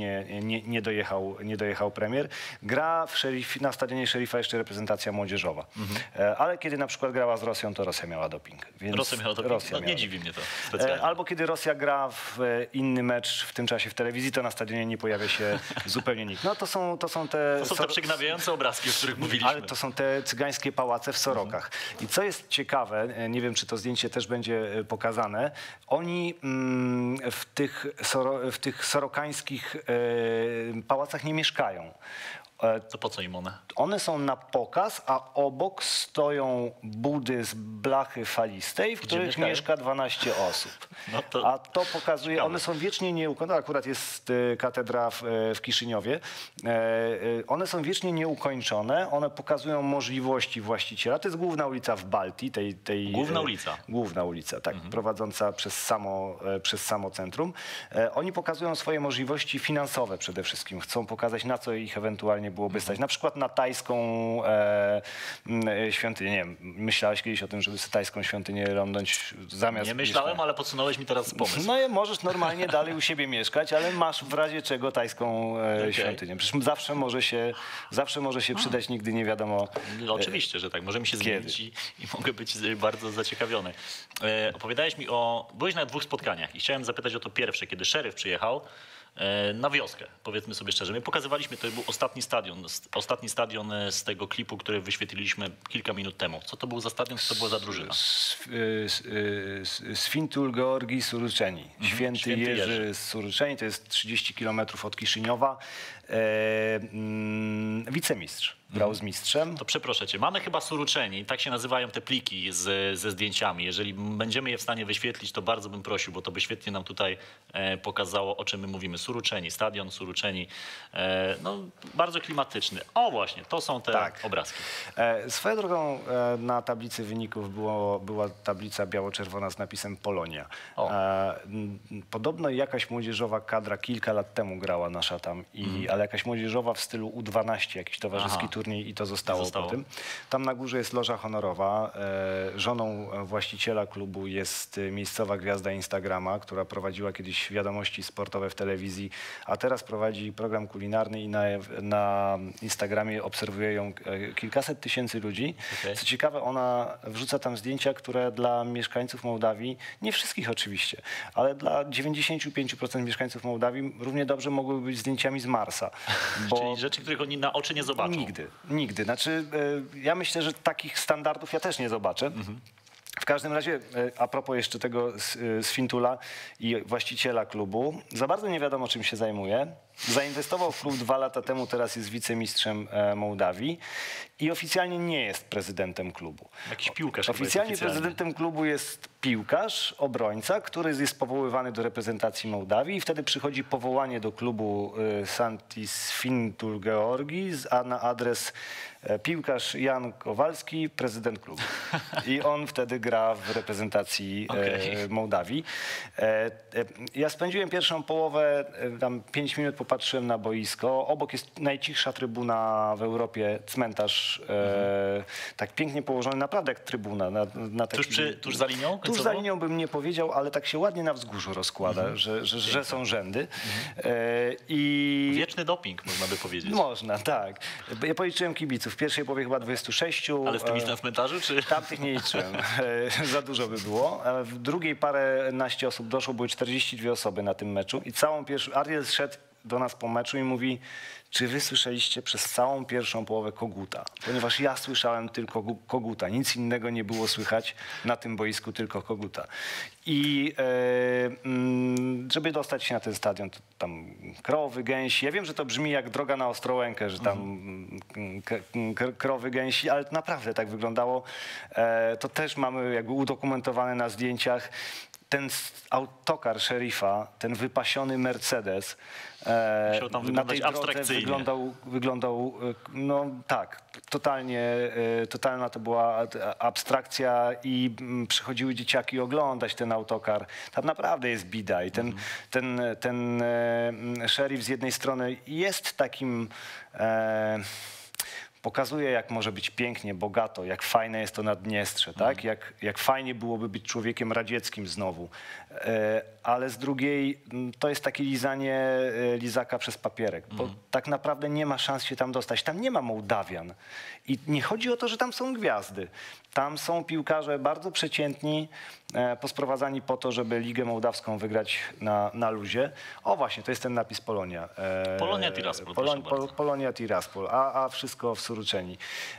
nie dojechał premier. Gra na stadionie Szeryfa jeszcze reprezentacja młodzieżowa. Ale kiedy na przykład grała z Rosją, to Rosja miała doping. Więc Rosja miała doping? Nie dziwi mnie to specjalnie. Albo kiedy Rosja gra w inny mecz w tym czasie w telewizji, to na stadionie nie pojawia się zupełnie nikt. No to są te przygnabiające obrazki, o których mówiliśmy. Ale to są te cygańskie pałace w Sorokach. I co jest ciekawe, nie wiem, czy to zdjęcie też będzie pokazane, oni w tych sorokańskich pałacach nie mieszkają. To po co im one? One są na pokaz, a obok stoją budy z blachy falistej, w których mieszka 12 osób. No to a to pokazuje, ciekawe. one są wiecznie nieukończone, akurat jest katedra w Kiszyniowie, one są wiecznie nieukończone, one pokazują możliwości właściciela. To jest główna ulica w Baltii. Główna ulica? Główna ulica, tak, prowadząca przez samo centrum. Oni pokazują swoje możliwości finansowe przede wszystkim. Chcą pokazać, na co ich ewentualnie byłoby stać. Na przykład na tajską świątynię. Nie wiem, myślałeś kiedyś o tym, żeby sobie tajską świątynię rąbnąć zamiast... Nie myślałem, ale podsunąłeś mi teraz pomysł. No i możesz normalnie dalej u siebie mieszkać, ale masz w razie czego tajską świątynię. Przecież zawsze może się przydać, nigdy nie wiadomo. Oczywiście, że tak. Możemy się kiedy. zmienić i mogę być bardzo zaciekawiony. Opowiadałeś mi byłeś na 2 spotkaniach i chciałem zapytać o to pierwsze, kiedy Szeryf przyjechał na wioskę, powiedzmy sobie szczerze. My pokazywaliśmy, to był ostatni stadion z tego klipu, który wyświetliliśmy kilka minut temu. Co to był za stadion, co to była za drużyna? Sfintul Georgi Suruczeni. Święty Jerzy z Suruczeni, to jest 30 kilometrów od Kiszyniowa. Wicemistrz. Grał z mistrzem. To przeproszę cię, mamy chyba Suruczeni, tak się nazywają te pliki ze zdjęciami. Jeżeli będziemy je w stanie wyświetlić, to bardzo bym prosił, bo to by świetnie nam tutaj pokazało, o czym my mówimy. Suruczeni, stadion Suruczeni, no bardzo klimatyczny. O właśnie, to są te obrazki. Swoją drogą na tablicy wyników była tablica biało-czerwona z napisem Polonia. Podobno jakaś młodzieżowa kadra kilka lat temu grała nasza tam, ale jakaś młodzieżowa w stylu U12, jakiś towarzyski turniej i to zostało po tym. Tam na górze jest loża honorowa. Żoną właściciela klubu jest miejscowa gwiazda Instagrama, która prowadziła kiedyś wiadomości sportowe w telewizji, a teraz prowadzi program kulinarny i na Instagramie obserwuje ją kilkaset tysięcy ludzi. Co ciekawe, ona wrzuca tam zdjęcia, które dla mieszkańców Mołdawii, nie wszystkich oczywiście, ale dla 95% mieszkańców Mołdawii równie dobrze mogłyby być zdjęciami z Marsa. Czyli rzeczy, których oni na oczy oczy nie zobaczą. Nigdy. Znaczy, ja myślę, że takich standardów ja też nie zobaczę. W każdym razie, a propos jeszcze tego Sfintula i właściciela klubu, za bardzo nie wiadomo, czym się zajmuje. Zainwestował w klub 2 lata temu, teraz jest wicemistrzem Mołdawii i oficjalnie nie jest prezydentem klubu. Jakiś piłkarz. Oficjalnie prezydentem klubu jest piłkarz, obrońca, który jest powoływany do reprezentacji Mołdawii i wtedy przychodzi powołanie do klubu Santi Sfintul Georgis, a na adres piłkarz Jan Kowalski, prezydent klubu. I on wtedy gra w reprezentacji Mołdawii. Ja spędziłem pierwszą połowę, tam 5 minut popatrzyłem na boisko. Obok jest najcichsza trybuna w Europie, cmentarz, tak pięknie położony, naprawdę jak trybuna. Tuż za linią? Tuż za linią bym nie powiedział, ale tak się ładnie na wzgórzu rozkłada, że są rzędy. Wieczny doping, można by powiedzieć. Można, tak. Ja policzyłem kibiców. W pierwszej połowie chyba 26. Ale z tymi na cmentarzu, czy? Tamtych nie liczyłem. Za dużo by było. W drugiej paręnaście osób doszło, były 42 osoby na tym meczu i całą pierwszą... Ariel szedł do nas po meczu i mówi: czy wy słyszeliście przez całą pierwszą połowę koguta? Ponieważ ja słyszałem tylko koguta. Nic innego nie było słychać na tym boisku, tylko koguta. I żeby dostać się na ten stadion, to tam krowy, gęsi. Ja wiem, że to brzmi jak droga na Ostrołękę, że tam krowy, gęsi, ale naprawdę tak wyglądało. To też mamy jakby udokumentowane na zdjęciach. Ten autokar szeryfa, ten wypasiony Mercedes na tej drodze wyglądał, no tak, totalna to była abstrakcja i przychodziły dzieciaki oglądać ten autokar. Tam naprawdę jest bida i ten szeryf z jednej strony jest takim... Pokazuje, jak może być pięknie, bogato, jak fajne jest to Naddniestrze, tak? Jak fajnie byłoby być człowiekiem radzieckim znowu. Ale z drugiej to jest takie lizanie lizaka przez papierek, bo tak naprawdę nie ma szans się tam dostać. Tam nie ma Mołdawian. I nie chodzi o to, że tam są gwiazdy. Tam są piłkarze bardzo przeciętni, posprowadzani po to, żeby Ligę Mołdawską wygrać na luzie. O właśnie, to jest ten napis Polonia. Polonia Tiraspol. Polonia Tiraspol, a wszystko w Suruczeni.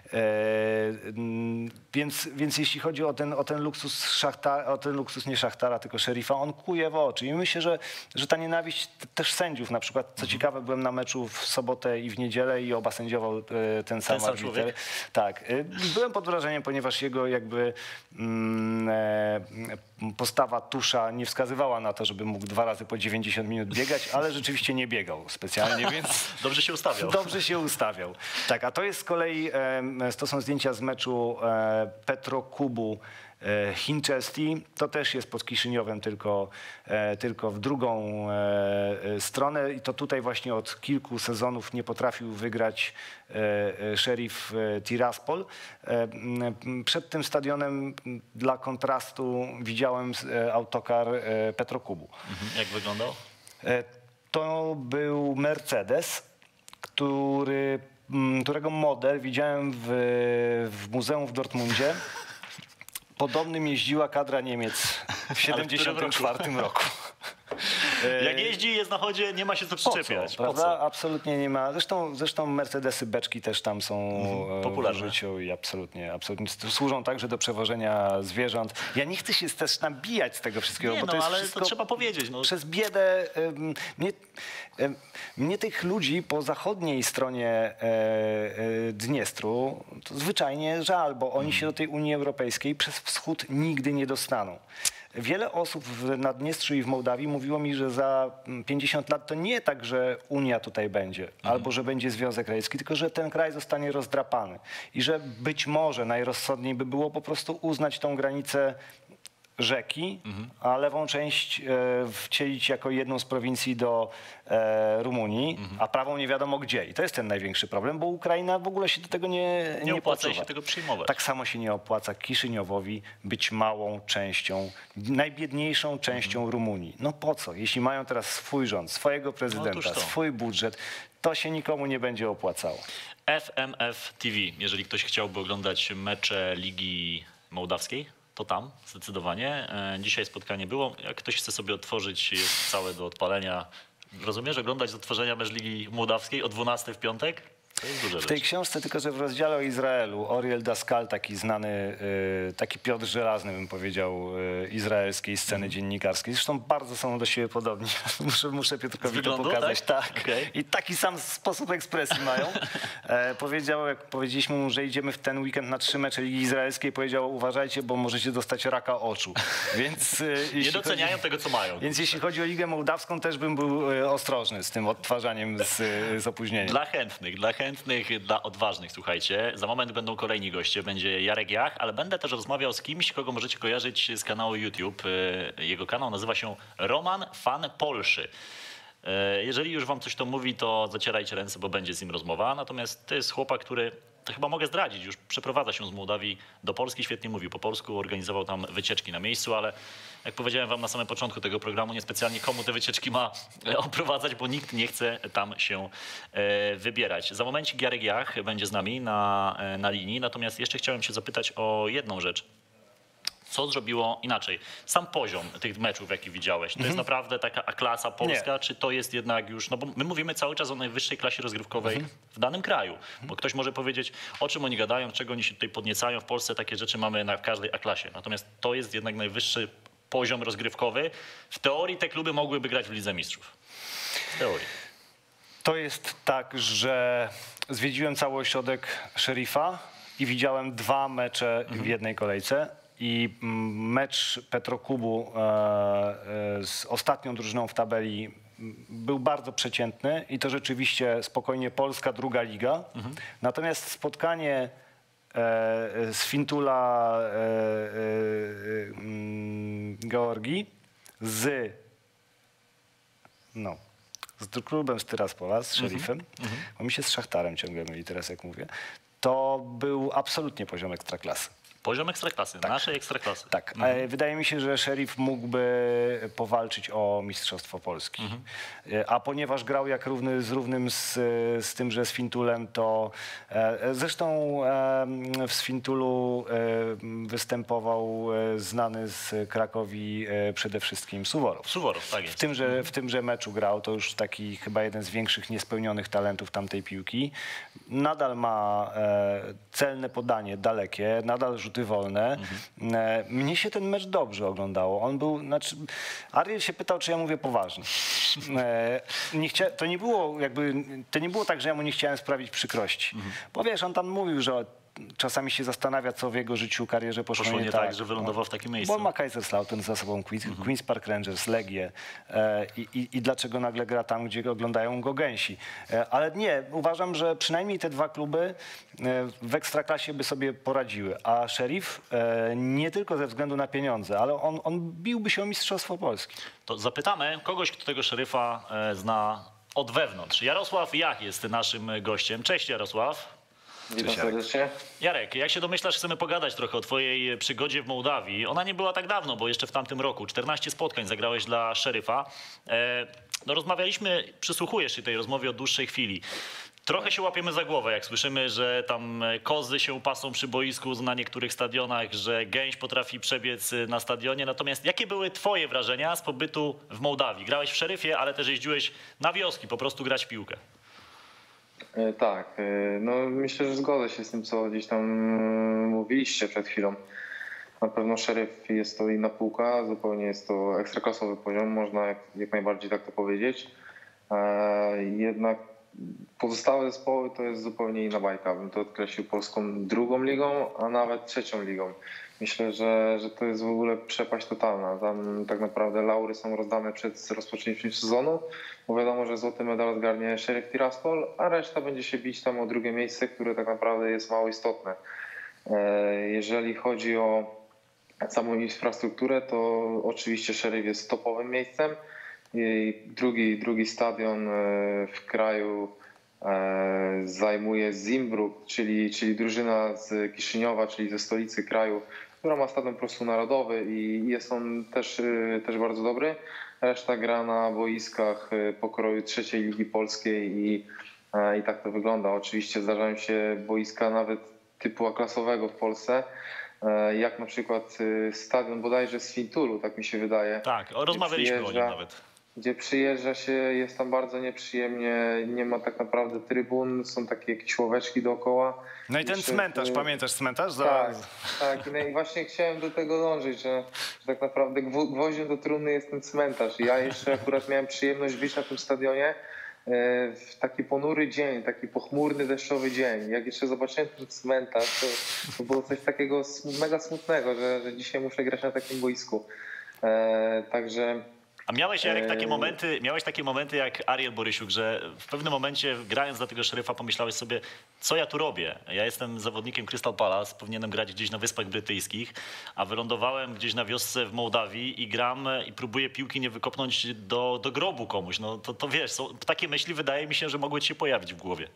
Więc jeśli chodzi o ten luksus nie Szachtara, tylko Szeryfa, on kuje w oczy. I myślę, że ta nienawiść też sędziów, na przykład, co ciekawe, byłem na meczu w sobotę i w niedzielę i oba sędziował ten sam arbiter. Tak. Byłem pod wrażeniem, ponieważ jego jakby postawa Tusza nie wskazywała na to, żeby mógł 2 razy po 90 minut biegać, ale rzeczywiście nie biegał specjalnie, więc... Dobrze się ustawiał. Dobrze się ustawiał. Tak, a to jest z kolei, to są zdjęcia z meczu Petrokubu Hinchesti. To też jest pod Kiszyniowem, tylko w drugą stronę. I to tutaj właśnie od kilku sezonów nie potrafił wygrać Sheriff Tiraspol. Przed tym stadionem dla kontrastu widziałem autokar Petrokubu. Jak wyglądał? To był Mercedes, którego model widziałem w muzeum w Dortmundzie. Podobnym jeździła kadra Niemiec w 1974 roku. Jak jeździ, jest na chodzie, nie ma się co przyczepiać. Po co? Absolutnie nie ma. Zresztą Mercedesy, beczki też tam są popularne w życiu i absolutnie służą także do przewożenia zwierząt. Ja nie chcę się też nabijać z tego wszystkiego, bo to jest ale wszystko to trzeba powiedzieć. Przez biedę. Mnie tych ludzi po zachodniej stronie Dniestru to zwyczajnie żal, bo oni się do tej Unii Europejskiej przez wschód nigdy nie dostaną. Wiele osób w Naddniestrzu i w Mołdawii mówiło mi, że za 50 lat to nie tak, że Unia tutaj będzie, albo że będzie Związek Radziecki, tylko że ten kraj zostanie rozdrapany. I że być może najrozsądniej by było po prostu uznać tą granicę rzeki, a lewą część wcielić jako jedną z prowincji do Rumunii, a prawą nie wiadomo gdzie. I to jest ten największy problem, bo Ukraina w ogóle się do tego nie opłaca się tego przyjmować. Tak samo się nie opłaca Kiszyniowowi być małą częścią, najbiedniejszą częścią Rumunii. No po co? Jeśli mają teraz swój rząd, swojego prezydenta, swój budżet, to się nikomu nie będzie opłacało. FMF TV, jeżeli ktoś chciałby oglądać mecze Ligi Mołdawskiej, to tam zdecydowanie. Dzisiaj spotkanie było. Jak ktoś chce sobie otworzyć, jest całe do odpalenia. Rozumiesz, oglądać z odtworzenia mecz Ligi Mołdawskiej o 12 w piątek? To jest duża W tej rzecz. książce, tylko że w rozdziale o Izraelu, Oriel Daskal, taki znany, taki Piotr Żelazny, bym powiedział, izraelskiej sceny dziennikarskiej. Zresztą bardzo są do siebie podobni. Muszę Piotrkowi to wyglądu, pokazać. Tak. Okej. I taki sam sposób ekspresji mają. Powiedział, jak powiedzieliśmy mu, że idziemy w ten weekend na 3 mecze Ligi Izraelskiej, powiedział: uważajcie, bo możecie dostać raka oczu. Więc, Nie doceniają tego, co mają. Więc jeśli chodzi o Ligę Mołdawską, też bym był ostrożny z tym odtwarzaniem z opóźnieniem. Dla chętnych, dla odważnych, słuchajcie. Za moment będą kolejni goście, będzie Jarek Jach, ale będę też rozmawiał z kimś, kogo możecie kojarzyć z kanału YouTube. Jego kanał nazywa się Roman Fan Polszy. Jeżeli już wam coś to mówi, to zacierajcie ręce, bo będzie z nim rozmowa. Natomiast to jest chłopak, który, to chyba mogę zdradzić, już przeprowadza się z Mołdawii do Polski, świetnie mówi po polsku, organizował tam wycieczki na miejscu, ale jak powiedziałem wam na samym początku tego programu, niespecjalnie komu te wycieczki ma oprowadzać, bo nikt nie chce tam się wybierać. Za momencik Jarek Jach będzie z nami na linii, natomiast jeszcze chciałem się zapytać o jedną rzecz. Co zrobiło inaczej? Sam poziom tych meczów, jaki widziałeś, to jest naprawdę taka A-klasa polska, Nie. czy to jest jednak już, no bo my mówimy cały czas o najwyższej klasie rozgrywkowej w danym kraju, bo ktoś może powiedzieć, o czym oni gadają, czego oni się tutaj podniecają, w Polsce takie rzeczy mamy na każdej A-klasie, natomiast to jest jednak najwyższy poziom rozgrywkowy. W teorii te kluby mogłyby grać w Lidze Mistrzów. W teorii. To jest tak, że zwiedziłem cały ośrodek Szeryfa i widziałem 2 mecze w jednej kolejce. I mecz Petroklubu z ostatnią drużyną w tabeli był bardzo przeciętny i to rzeczywiście spokojnie polska druga liga. Natomiast spotkanie z Fintula Georgii z klubem z Tyraspola, z Szeryfem, bo mi się z Szachtarem ciągle myli teraz, jak mówię, to był absolutnie poziom ekstraklasy. Poziom ekstraklasy, naszej ekstraklasy. Tak, wydaje mi się, że Szeryf mógłby powalczyć o Mistrzostwo Polski. A ponieważ grał jak równy z równym z tymże Sfintulem, to zresztą w Sfintulu występował znany z Krakowi przede wszystkim Suworow. Suworow, tak jest. W tymże meczu grał, to już taki chyba jeden z większych niespełnionych talentów tamtej piłki. Nadal ma celne podanie, dalekie, nadal rzuty wolne. Mnie się ten mecz dobrze oglądało. On był, Ariel się pytał, czy ja mówię poważnie. To nie było tak, że ja mu nie chciałem sprawić przykrości. Bo wiesz, on tam mówił, że czasami się zastanawia, co w jego życiu, karierze poszło nie tak, że wylądował w takim miejscu. Bo on ma Kaiserslautern za sobą, Queen's Park Rangers, Legię i dlaczego nagle gra tam, gdzie oglądają go gęsi. Ale nie, uważam, że przynajmniej te 2 kluby w Ekstraklasie by sobie poradziły. A Szeryf nie tylko ze względu na pieniądze, ale on biłby się o Mistrzostwo Polski. To zapytamy kogoś, kto tego Szeryfa zna od wewnątrz. Jarosław Jach jest naszym gościem. Cześć Jarosław. Witam serdecznie. Jarek, jak się domyślasz, chcemy pogadać trochę o twojej przygodzie w Mołdawii. Ona nie była tak dawno, bo jeszcze w tamtym roku 14 spotkań zagrałeś dla Szeryfa. No rozmawialiśmy, przysłuchujesz się tej rozmowie od dłuższej chwili. Trochę się łapiemy za głowę, jak słyszymy, że tam kozy się pasą przy boisku na niektórych stadionach, że gęś potrafi przebiec na stadionie. Natomiast jakie były twoje wrażenia z pobytu w Mołdawii? Grałeś w Szeryfie, ale też jeździłeś na wioski, po prostu grać w piłkę. Tak, no myślę, że zgodzę się z tym, co gdzieś tam mówiliście przed chwilą. Na pewno Szeryf jest to inna półka, zupełnie jest to ekstraklasowy poziom, można jak najbardziej tak to powiedzieć. Jednak pozostałe zespoły to jest zupełnie inna bajka. Bym to określił polską drugą ligą, a nawet trzecią ligą. Myślę, że to jest w ogóle przepaść totalna. Tam tak naprawdę laury są rozdane przed rozpoczęciem sezonu, bo wiadomo, że złoty medal zgarnie Sheriff Tiraspol, a reszta będzie się bić tam o drugie miejsce, które tak naprawdę jest mało istotne. Jeżeli chodzi o samą infrastrukturę, to oczywiście Sheriff jest topowym miejscem. Drugi stadion w kraju zajmuje Zimbru, czyli drużyna z Kiszyniowa, czyli ze stolicy kraju, która ma stadion po prostu narodowy i jest on też bardzo dobry. Reszta gra na boiskach pokroju trzeciej ligi polskiej i tak to wygląda. Oczywiście zdarzają się boiska nawet typu A-klasowego w Polsce, jak na przykład stadion bodajże z Fintulu, tak mi się wydaje. Tak, rozmawialiśmy o nim nawet. gdzie przyjeżdża się, jest tam bardzo nieprzyjemnie, nie ma tak naprawdę trybun, są takie jakieś ławeczki dookoła. No i ten Jeszcze cmentarz, pamiętasz cmentarz? Tak, tak. No i właśnie chciałem do tego dążyć, że tak naprawdę gwoździem do trumny jest ten cmentarz. I ja jeszcze akurat miałem przyjemność być na tym stadionie w taki ponury dzień, taki pochmurny, deszczowy dzień. Jak jeszcze zobaczyłem ten cmentarz, to było coś takiego mega smutnego, że dzisiaj muszę grać na takim boisku. Także... A miałeś, Jarek, takie momenty jak Ariel Borysiuk, że w pewnym momencie grając dla tego Szeryfa pomyślałeś sobie, co ja tu robię? Ja jestem zawodnikiem Crystal Palace, powinienem grać gdzieś na Wyspach Brytyjskich, a wylądowałem gdzieś na wiosce w Mołdawii i gram i próbuję piłki nie wykopnąć do grobu komuś. No to wiesz, takie myśli wydaje mi się, że mogły ci się pojawić w głowie.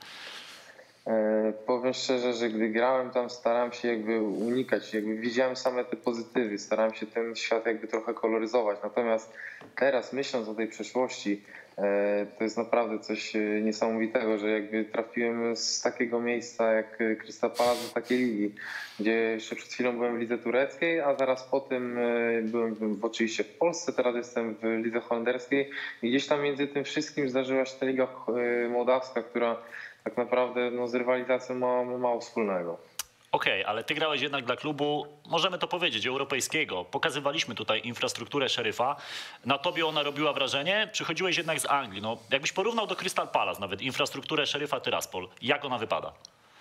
Powiem szczerze, że gdy grałem tam, starałem się jakby unikać, jakby widziałem same te pozytywy, starałem się ten świat jakby trochę koloryzować. Natomiast teraz myśląc o tej przeszłości, to jest naprawdę coś niesamowitego, że jakby trafiłem z takiego miejsca jak Crystal Palace do takiej ligi, gdzie jeszcze przed chwilą byłem w lidze tureckiej, a zaraz po tym byłem oczywiście w Polsce, teraz jestem w lidze holenderskiej i gdzieś tam między tym wszystkim zdarzyła się ta liga mołdawska, która tak naprawdę z rywalizacją ma mało wspólnego. Okej, ale ty grałeś jednak dla klubu, możemy to powiedzieć, europejskiego. Pokazywaliśmy tutaj infrastrukturę Szeryfa. Na tobie ona robiła wrażenie. Przychodziłeś jednak z Anglii. No, jakbyś porównał do Crystal Palace nawet infrastrukturę Szeryfa Tyraspol, jak ona wypada?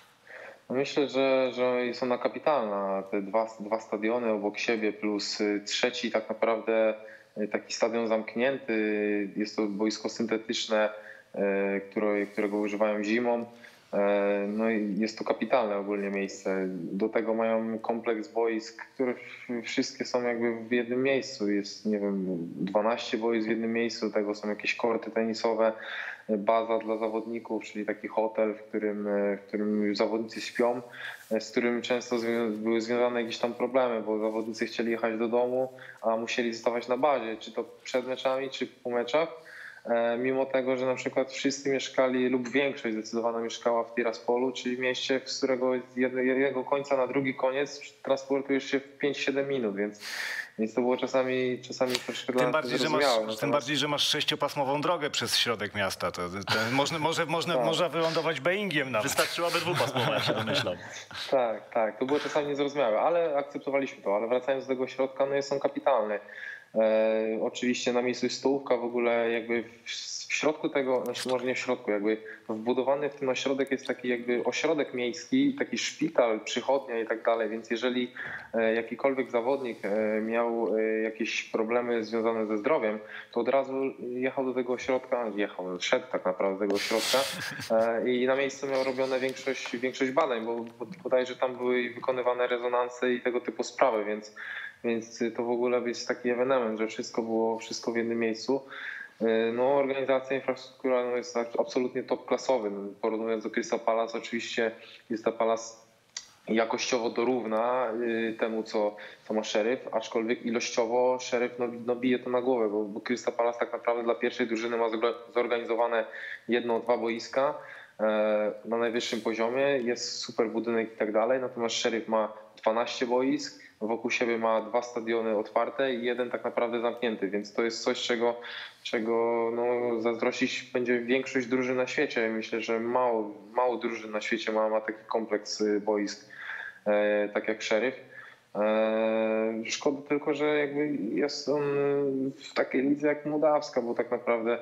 Myślę, że jest ona kapitalna. Te dwa stadiony obok siebie plus trzeci tak naprawdę taki stadion zamknięty. Jest to boisko syntetyczne, którego używają zimą. No i jest to kapitalne ogólnie miejsce. Do tego mają kompleks boisk, które wszystkie są jakby w jednym miejscu. Jest, nie wiem, 12 boisk w jednym miejscu, do tego są jakieś korty tenisowe, baza dla zawodników, czyli taki hotel, w którym zawodnicy śpią, z którym często były związane jakieś tam problemy, bo zawodnicy chcieli jechać do domu, a musieli zostawać na bazie, czy to przed meczami, czy po meczach. Mimo tego, że na przykład wszyscy mieszkali lub większość zdecydowana mieszkała w Tiraspolu, czyli mieście, z którego z jednego końca na drugi koniec transportujesz się w 5-7 minut, więc to było czasami troszkę dla nas zrozumiałe. Tym bardziej, że masz 6-pasmową drogę przez środek miasta. To można wylądować Boeingiem nawet. Wystarczyłaby dwupasmowa, jak się domyślam. Tak. To było czasami niezrozumiałe, ale akceptowaliśmy to. Ale wracając do tego środka, no jest on kapitalny. Oczywiście na miejscu jest stołówka, w ogóle jakby w środku tego, znaczy może nie w środku, jakby wbudowany w ten ośrodek jest taki jakby ośrodek miejski, taki szpital, przychodnia i tak dalej, więc jeżeli jakikolwiek zawodnik miał jakieś problemy związane ze zdrowiem, to od razu jechał do tego ośrodka, szedł tak naprawdę do tego ośrodka i na miejscu miał robione większość badań, bo bodajże tam były wykonywane rezonanse i tego typu sprawy, więc to w ogóle jest taki ewenement, że wszystko w jednym miejscu. No, organizacja, infrastruktura jest absolutnie top klasowy. Porównując do Crystal Palace, oczywiście Crystal Palace jakościowo dorówna temu, co ma Sheriff, aczkolwiek ilościowo Sheriff bije to na głowę, bo Crystal Palace tak naprawdę dla pierwszej drużyny ma zorganizowane 1-2 boiska na najwyższym poziomie, jest super budynek i tak dalej, natomiast Sheriff ma 12 boisk, wokół siebie ma 2 stadiony otwarte i 1 tak naprawdę zamknięty, więc to jest coś, czego zazdrościć będzie większość drużyn na świecie. Myślę, że mało drużyn na świecie ma taki kompleks boisk, tak jak Sheriff. Szkoda tylko, że jakby jest on w takiej lidze jak mołdawska, bo tak naprawdę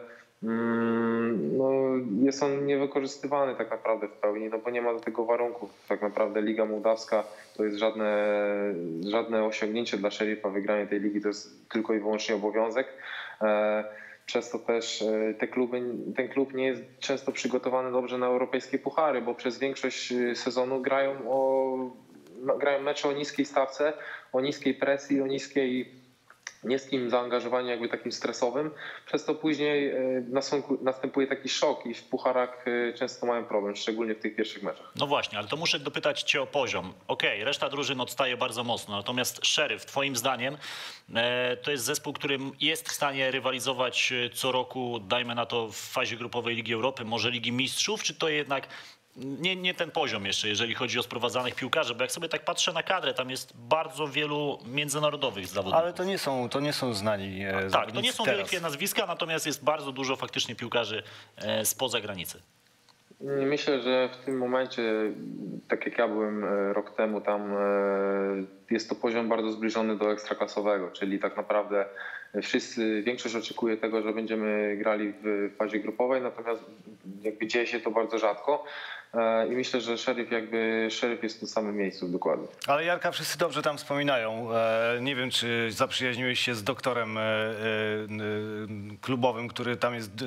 jest on niewykorzystywany tak naprawdę w pełni, bo nie ma do tego warunków. Tak naprawdę Liga Mołdawska to jest żadne osiągnięcie dla Szeryfa. Wygranie tej ligi to jest tylko i wyłącznie obowiązek. Przez to też ten klub nie jest często przygotowany dobrze na europejskie puchary, bo przez większość sezonu grają mecze o niskiej stawce, o niskiej presji, o niskim zaangażowaniu jakby takim stresowym, przez to później następuje taki szok i w pucharach często mają problem, szczególnie w tych pierwszych meczach. No właśnie, ale to muszę dopytać cię o poziom. Okej, reszta drużyn odstaje bardzo mocno, natomiast Sheriff, twoim zdaniem, to jest zespół, który jest w stanie rywalizować co roku, dajmy na to w fazie grupowej Ligi Europy, może Ligi Mistrzów, czy to jednak nie ten poziom jeszcze, jeżeli chodzi o sprowadzanych piłkarzy, bo jak sobie tak patrzę na kadrę, tam jest bardzo wielu międzynarodowych zawodników. Ale to nie są znani Tak, to nie są teraz. wielkie nazwiska, natomiast jest bardzo dużo faktycznie piłkarzy spoza granicy. Myślę, że w tym momencie, tak jak ja byłem rok temu, tam jest to poziom bardzo zbliżony do ekstraklasowego, czyli tak naprawdę większość oczekuje tego, że będziemy grali w fazie grupowej, natomiast jakby dzieje się to bardzo rzadko i myślę, że Sheriff jest w tym samym miejscu dokładnie. Ale Jarka wszyscy dobrze tam wspominają. Nie wiem, czy zaprzyjaźniłeś się z doktorem klubowym, który tam jest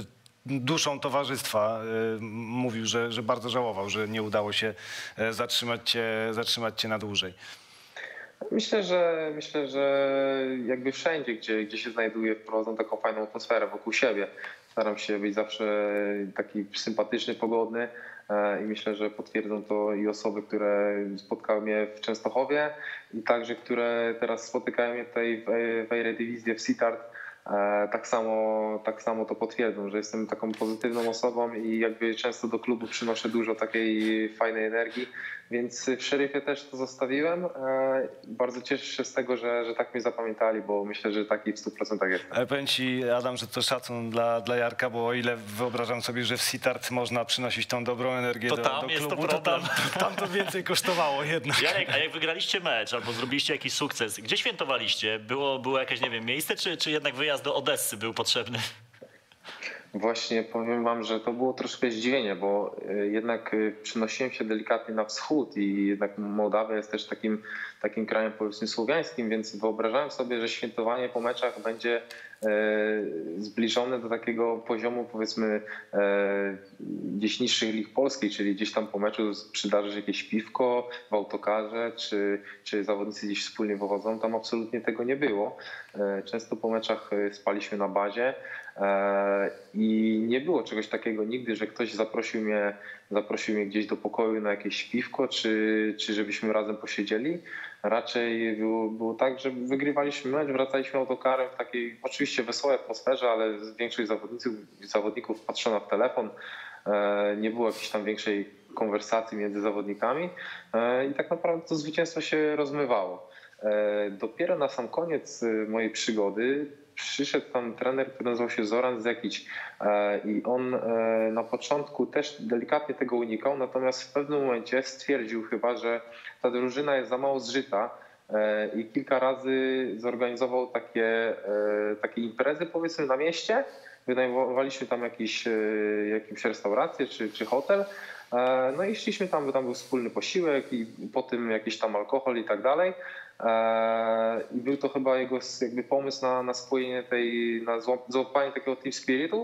duszą towarzystwa. Mówił, że bardzo żałował, że nie udało się zatrzymać cię na dłużej. Myślę, że jakby wszędzie, gdzie się znajduję, wprowadzam taką fajną atmosferę wokół siebie. Staram się być zawsze taki sympatyczny, pogodny i myślę, że potwierdzą to i osoby, które spotkały mnie w Częstochowie i także, które teraz spotykają mnie tutaj w Eredivisie, w Sittard. Tak samo to potwierdzą, że jestem taką pozytywną osobą i jakby często do klubu przynoszę dużo takiej fajnej energii, więc w Sheriffie też to zostawiłem. Bardzo cieszę się z tego, że tak mnie zapamiętali, bo myślę, że taki w 100% jest. Ale powiem ci, Adam, że to szacun dla Jarka, bo o ile wyobrażam sobie, że w Sittard można przynosić tą dobrą energię To do tam jest klubu, to problem. tam to więcej kosztowało jednak. Jarek, a jak wygraliście mecz albo zrobiliście jakiś sukces, gdzie świętowaliście? Było jakieś, nie wiem, miejsce, czy jednak wyjazd do Odessy był potrzebny? Właśnie powiem wam, że to było troszkę zdziwienie, bo jednak przenosiłem się delikatnie na wschód i jednak Mołdawia jest też takim krajem powiedzmy słowiańskim, więc wyobrażałem sobie, że świętowanie po meczach będzie zbliżone do takiego poziomu powiedzmy gdzieś niższych lig polskiej, czyli gdzieś tam po meczu przydarzy się jakieś piwko w autokarze, czy zawodnicy gdzieś wspólnie wychodzą. Tam absolutnie tego nie było. Często po meczach spaliśmy na bazie i nie było czegoś takiego nigdy, że ktoś zaprosił mnie gdzieś do pokoju na jakieś piwko, czy żebyśmy razem posiedzieli. Raczej było tak, że wygrywaliśmy mecz, wracaliśmy autokarem w takiej oczywiście wesołej atmosferze, ale większość zawodników patrzyła w telefon. Nie było jakiejś tam większej konwersacji między zawodnikami i tak naprawdę to zwycięstwo się rozmywało. Dopiero na sam koniec mojej przygody przyszedł tam trener, który nazywał się Zoran Zekić i on na początku też delikatnie tego unikał, natomiast w pewnym momencie stwierdził chyba, że ta drużyna jest za mało zżyta i kilka razy zorganizował takie imprezy powiedzmy na mieście. Wynajmowaliśmy tam jakąś restaurację czy hotel. No i szliśmy tam, bo tam był wspólny posiłek i po tym jakiś tam alkohol i tak dalej. I był to chyba jego jakby pomysł na spojenie na złapanie takiego team spiritu.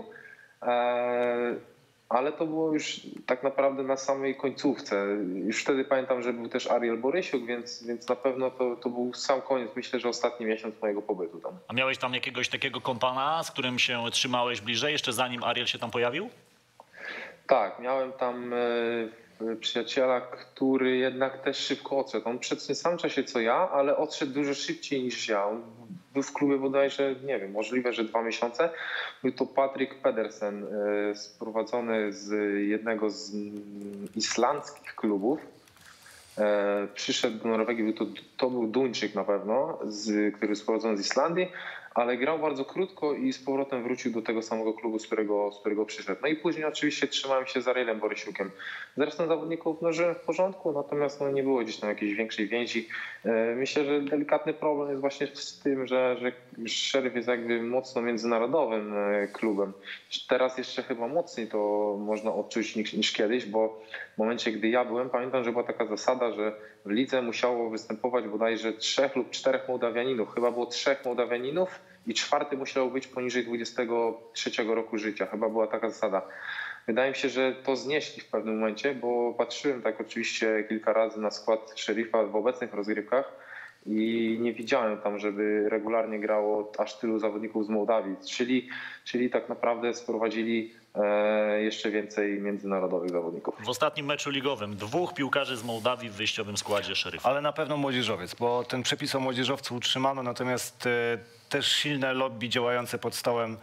Ale to było już tak naprawdę na samej końcówce. Już wtedy pamiętam, że był też Ariel Borysiuk, więc na pewno to był sam koniec, myślę, że ostatni miesiąc mojego pobytu tam. A miałeś tam jakiegoś takiego kompana, z którym się trzymałeś bliżej, jeszcze zanim Ariel się tam pojawił? Tak, miałem tam przyjaciela, który jednak też szybko odszedł. On przed tym samym czasie co ja, ale odszedł dużo szybciej niż ja. On był w klubie bodajże, nie wiem, możliwe, że 2 miesiące. Był to Patrik Pedersen, sprowadzony z jednego z islandzkich klubów. Przyszedł do Norwegii, to był Duńczyk na pewno, który sprowadzony z Islandii, ale grał bardzo krótko i z powrotem wrócił do tego samego klubu, z którego przyszedł. No i później oczywiście trzymałem się z Arielem Borysiukiem. Z resztą zawodników żyłem w porządku, natomiast nie było gdzieś tam jakiejś większej więzi. Myślę, że delikatny problem jest właśnie z tym, że Sheriff jest jakby mocno międzynarodowym klubem. Teraz jeszcze chyba mocniej to można odczuć niż kiedyś, bo w momencie, gdy ja byłem, pamiętam, że była taka zasada, że w lidze musiało występować bodajże 3 lub 4 Mołdawianinów. Chyba było 3 Mołdawianinów i 4 musiał być poniżej 23 roku życia. Chyba była taka zasada. Wydaje mi się, że to znieśli w pewnym momencie, bo patrzyłem tak oczywiście kilka razy na skład Sheriffa w obecnych rozgrywkach i nie widziałem tam, żeby regularnie grało aż tylu zawodników z Mołdawii. Czyli tak naprawdę sprowadzili jeszcze więcej międzynarodowych zawodników. W ostatnim meczu ligowym 2 piłkarzy z Mołdawii w wyjściowym składzie Sheriffa. Ale na pewno młodzieżowiec, bo ten przepis o młodzieżowcu utrzymano, natomiast też silne lobby działające pod stołem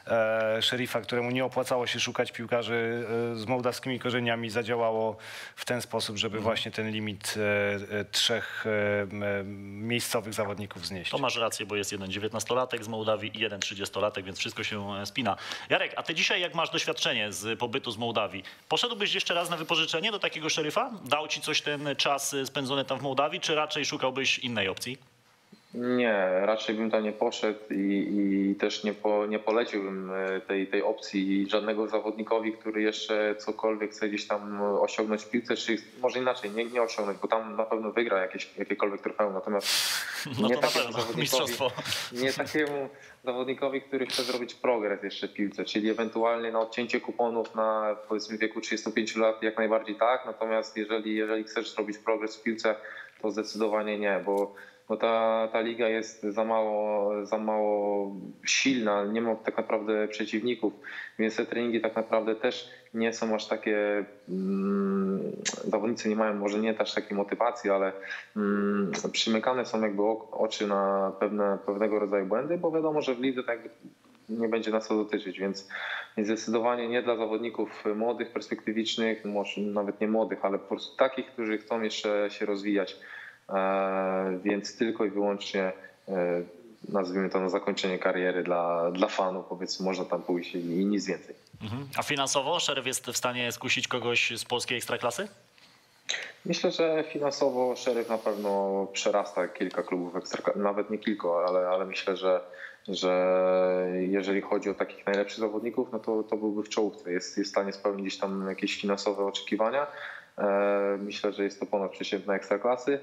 Szeryfa, któremu nie opłacało się szukać piłkarzy z mołdawskimi korzeniami, zadziałało w ten sposób, żeby właśnie ten limit 3 miejscowych zawodników znieść. To masz rację, bo jest jeden 19-latek z Mołdawii i jeden 30-latek, więc wszystko się spina. Jarek, a ty dzisiaj jak masz doświadczenie z pobytu z Mołdawii, poszedłbyś jeszcze raz na wypożyczenie do takiego Szeryfa? Dał ci coś ten czas spędzony tam w Mołdawii, czy raczej szukałbyś innej opcji? Nie, raczej bym tam nie poszedł i też nie poleciłbym tej opcji żadnego zawodnikowi, który jeszcze cokolwiek chce gdzieś tam osiągnąć w piłce, czy może inaczej, nie osiągnąć, bo tam na pewno wygra jakiekolwiek trofeum, natomiast No nie to na takiemu pewno, zawodnikowi, mistrzostwo. nie takiemu zawodnikowi, który chce zrobić progres jeszcze w piłce, czyli ewentualnie na odcięcie kuponów na powiedzmy wieku 35 lat jak najbardziej tak, natomiast jeżeli chcesz zrobić progres w piłce, to zdecydowanie nie, bo ta liga jest za mało silna, nie ma tak naprawdę przeciwników, więc te treningi tak naprawdę też nie są aż takie, zawodnicy nie mają może nie też takiej motywacji, ale przymykane są jakby oczy na pewnego rodzaju błędy, bo wiadomo, że w lidze tak nie będzie nas to dotyczyć, więc zdecydowanie nie dla zawodników młodych, perspektywicznych, może nawet nie młodych, ale po prostu takich, którzy chcą jeszcze się rozwijać. Więc tylko i wyłącznie nazwijmy to na zakończenie kariery dla fanów, powiedzmy, można tam pójść i nic więcej. A finansowo Szeryf jest w stanie skusić kogoś z polskiej ekstraklasy? Myślę, że finansowo Szeryf na pewno przerasta kilka klubów ekstraklasy, nawet nie kilku, ale myślę, że jeżeli chodzi o takich najlepszych zawodników, no to byłby w czołówce. Jest w stanie spełnić gdzieś tam jakieś finansowe oczekiwania. Myślę, że jest to ponadprzeciętna ekstraklasy.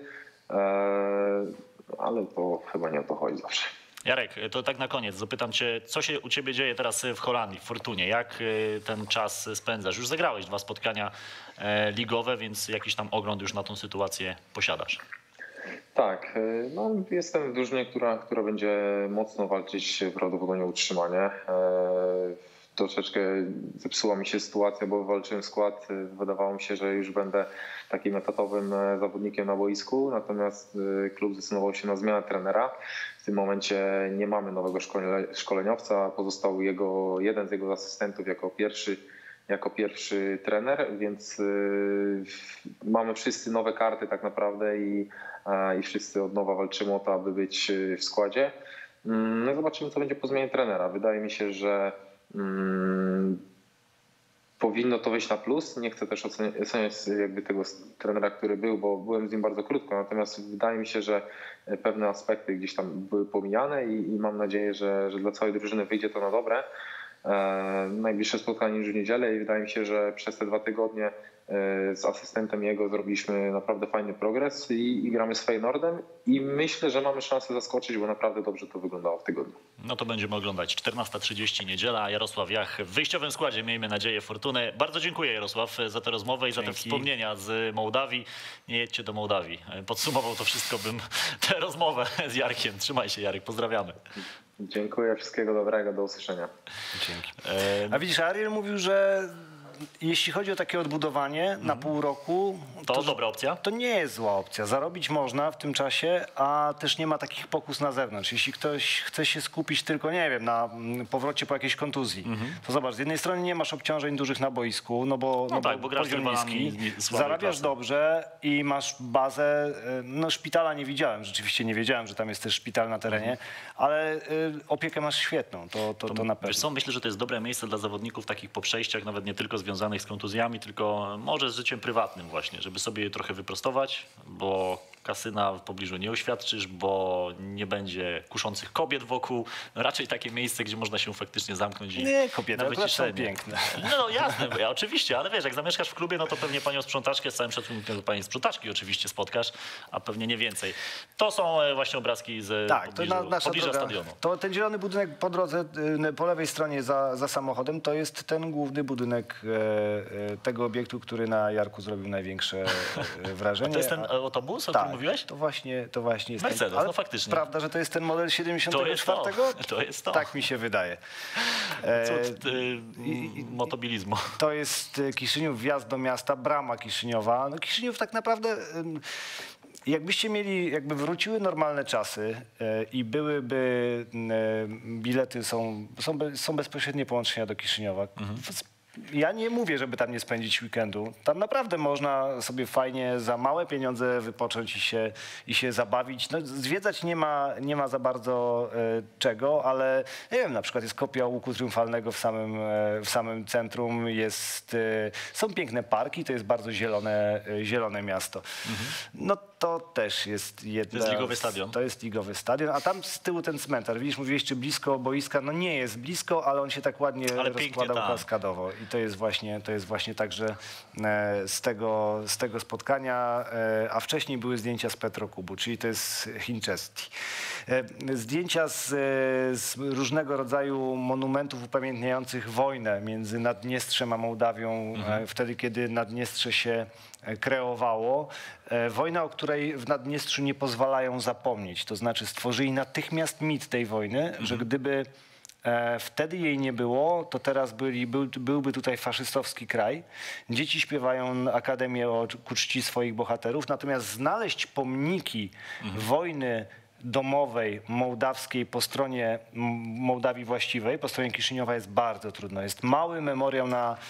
Ale to chyba nie o to chodzi zawsze. Jarek, to tak na koniec zapytam cię, co się u ciebie dzieje teraz w Holandii, w Fortunie? Jak ten czas spędzasz? Już zagrałeś 2 spotkania ligowe, więc jakiś tam ogląd już na tą sytuację posiadasz. Tak, no jestem w drużynie, która będzie mocno walczyć prawdopodobnie o utrzymanie. Troszeczkę zepsuła mi się sytuacja, bo wywalczyłem skład. Wydawało mi się, że już będę takim etatowym zawodnikiem na boisku, natomiast klub zdecydował się na zmianę trenera. W tym momencie nie mamy nowego szkoleniowca, pozostał jeden z jego asystentów jako pierwszy trener, więc mamy wszyscy nowe karty tak naprawdę i wszyscy od nowa walczymy o to, aby być w składzie. No zobaczymy, co będzie po zmianie trenera. Wydaje mi się, że powinno to wyjść na plus. Nie chcę też oceniać jakby tego trenera, który był, bo byłem z nim bardzo krótko, natomiast wydaje mi się, że pewne aspekty gdzieś tam były pomijane i mam nadzieję, że dla całej drużyny wyjdzie to na dobre. Najbliższe spotkanie już w niedzielę i wydaje mi się, że przez te 2 tygodnie z asystentem jego zrobiliśmy naprawdę fajny progres i gramy z Feyenoordem i myślę, że mamy szansę zaskoczyć, bo naprawdę dobrze to wyglądało w tygodniu. No to będziemy oglądać. 14:30 niedziela, Jarosław Jach w wyjściowym składzie, miejmy nadzieję, Fortuny. Bardzo dziękuję, Jarosław, za tę rozmowę i za te wspomnienia z Mołdawii. Nie jedźcie do Mołdawii. Podsumował to wszystko bym tę rozmowę z Jarkiem. Trzymaj się, Jarek, pozdrawiamy. Dziękuję, wszystkiego dobrego, do usłyszenia. Dzięki. A widzisz, Ariel mówił, że jeśli chodzi o takie odbudowanie na pół roku, to dobra opcja? To nie jest zła opcja. Zarobić można w tym czasie, a też nie ma takich pokus na zewnątrz. Jeśli ktoś chce się skupić tylko, nie wiem, na powrocie po jakiejś kontuzji, to zobacz, z jednej strony nie masz obciążeń dużych na boisku, bo grasz poziom niski, zarabiasz klasy. dobrze i masz bazę, no szpitala nie widziałem, rzeczywiście nie wiedziałem, że tam jest też szpital na terenie, ale opiekę masz świetną, to na pewno. Wiesz co, myślę, że to jest dobre miejsce dla zawodników takich po przejściach, nawet nie tylko związanych z kontuzjami, tylko może z życiem prywatnym właśnie, żeby sobie je trochę wyprostować, bo kasyna w pobliżu nie oświadczysz, bo nie będzie kuszących kobiet wokół. No raczej takie miejsce, gdzie można się faktycznie zamknąć i nie, kobiety na wyciszenie. są piękne. No jasne, oczywiście, ale wiesz, jak zamieszkasz w klubie, no to pewnie panią sprzątaczkę, z całym szacunkiem do pani sprzątaczki oczywiście spotkasz, a pewnie nie więcej. To są właśnie obrazki z pobliża stadionu. To ten zielony budynek po drodze, po lewej stronie za samochodem, to jest ten główny budynek tego obiektu, który na Jarku zrobił największe wrażenie. A to jest ten autobus, o którym mówiłeś? To właśnie jest Mercedes, ten, no faktycznie. Prawda, że to jest ten model 74? To jest to. Tak mi się wydaje. Cud motobilizmu. To jest Kiszyniów, wjazd do miasta, brama Kiszyniowa. No Kiszyniów tak naprawdę Jakbyście mieli, jakby wróciły normalne czasy i byłyby bilety, są bezpośrednie połączenia do Kiszyniowa. Ja nie mówię, żeby tam nie spędzić weekendu. Tam naprawdę można sobie fajnie za małe pieniądze wypocząć i się zabawić. No, zwiedzać nie ma za bardzo czego, ale nie wiem, na przykład jest kopia Łuku Triumfalnego w samym centrum. Są piękne parki, to jest bardzo zielone miasto. No to też jest jedna... To jest ligowy stadion. To jest ligowy stadion, a tam z tyłu ten cmentarz. Widzisz, mówiłeś, czy blisko boiska? No nie jest blisko, ale on się tak ładnie rozkładał kaskadowo. I to jest właśnie także z tego spotkania, a wcześniej były zdjęcia z Petrokubu, czyli to jest Hinchesti. Zdjęcia z różnego rodzaju monumentów upamiętniających wojnę między Naddniestrzem a Mołdawią, wtedy kiedy Naddniestrze się kreowało. Wojna, o której w Naddniestrzu nie pozwalają zapomnieć. To znaczy stworzyli natychmiast mit tej wojny, że gdyby wtedy jej nie było, to teraz byłby tutaj faszystowski kraj. Dzieci śpiewają Akademię ku czci swoich bohaterów, natomiast znaleźć pomniki wojny domowej, mołdawskiej po stronie Mołdawii właściwej, po stronie Kiszyniowa jest bardzo trudno. Jest mały memoriał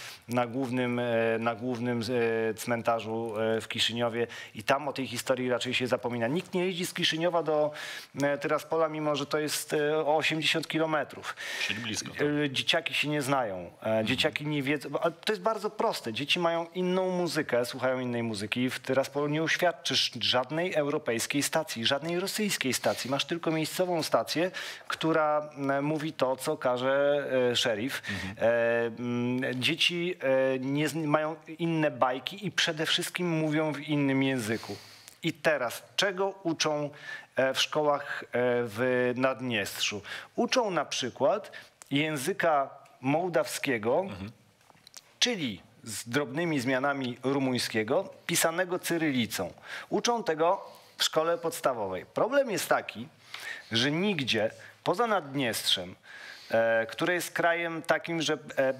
na głównym cmentarzu w Kiszyniowie i tam o tej historii raczej się zapomina. Nikt nie jeździ z Kiszyniowa do Tyraspola, mimo że to jest o 80 kilometrów. Czyli blisko. Tak? Dzieciaki się nie znają, dzieciaki nie wiedzą, ale to jest bardzo proste. Dzieci mają inną muzykę, słuchają innej muzyki. W Tyraspolu nie uświadczysz żadnej europejskiej stacji, żadnej rosyjskiej stacji. Masz tylko miejscową stację, która mówi to, co każe szerif. Dzieci mają inne bajki i przede wszystkim mówią w innym języku. I teraz, czego uczą w szkołach w Naddniestrzu? Uczą na przykład języka mołdawskiego, czyli z drobnymi zmianami rumuńskiego, pisanego cyrylicą. Uczą tego w szkole podstawowej. Problem jest taki, że nigdzie poza Naddniestrzem, które jest krajem takim, że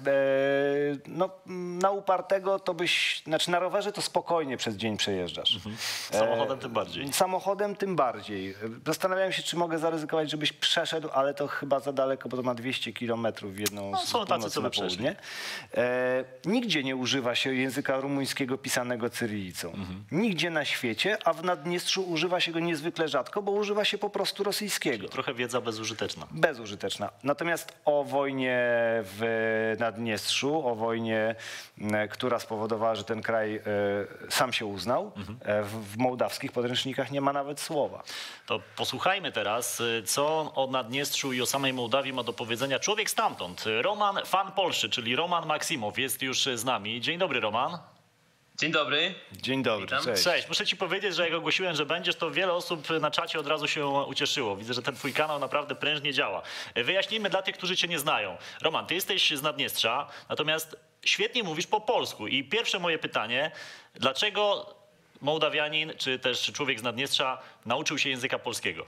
na upartego to na rowerze to spokojnie przez dzień przejeżdżasz. Samochodem tym bardziej. Samochodem tym bardziej. Zastanawiałem się, czy mogę zaryzykować, żebyś przeszedł, ale to chyba za daleko, bo to ma 200 kilometrów w jedną są tacy, północy co na by przeszli. południe. Nigdzie nie używa się języka rumuńskiego pisanego cyrylicą. Nigdzie na świecie, a w Naddniestrzu używa się go niezwykle rzadko, bo używa się po prostu rosyjskiego. Trochę wiedza bezużyteczna. Bezużyteczna. Natomiast o wojnie w Naddniestrzu, o wojnie, która spowodowała, że ten kraj sam się uznał, w mołdawskich podręcznikach nie ma nawet słowa. To posłuchajmy teraz, co o Naddniestrzu i o samej Mołdawii ma do powiedzenia człowiek stamtąd. Roman Fan Polszy, czyli Roman Maksimow jest już z nami. Dzień dobry, Roman. Dzień dobry. Dzień dobry, Witam. cześć. Cześć. Muszę ci powiedzieć, że jak ogłosiłem, że będziesz, to wiele osób na czacie od razu się ucieszyło. Widzę, że ten twój kanał naprawdę prężnie działa. Wyjaśnijmy dla tych, którzy cię nie znają. Roman, ty jesteś z Naddniestrza, natomiast świetnie mówisz po polsku. I pierwsze moje pytanie, dlaczego Mołdawianin, czy też człowiek z Naddniestrza nauczył się języka polskiego?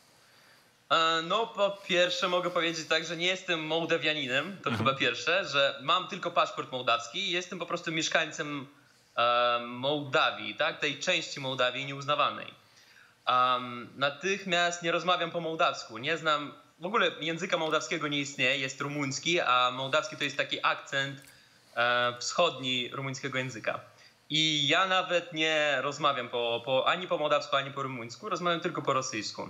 No po pierwsze mogę powiedzieć tak, że nie jestem Mołdawianinem, to chyba pierwsze, że mam tylko paszport mołdawski i jestem po prostu mieszkańcem Mołdawii, tak? Tej części Mołdawii nieuznawanej. Natychmiast nie rozmawiam po mołdawsku, nie znam, w ogóle języka mołdawskiego nie istnieje, jest rumuński, a mołdawski to jest taki akcent wschodni rumuńskiego języka. I ja nawet nie rozmawiam ani po mołdawsku, ani po rumuńsku, rozmawiam tylko po rosyjsku.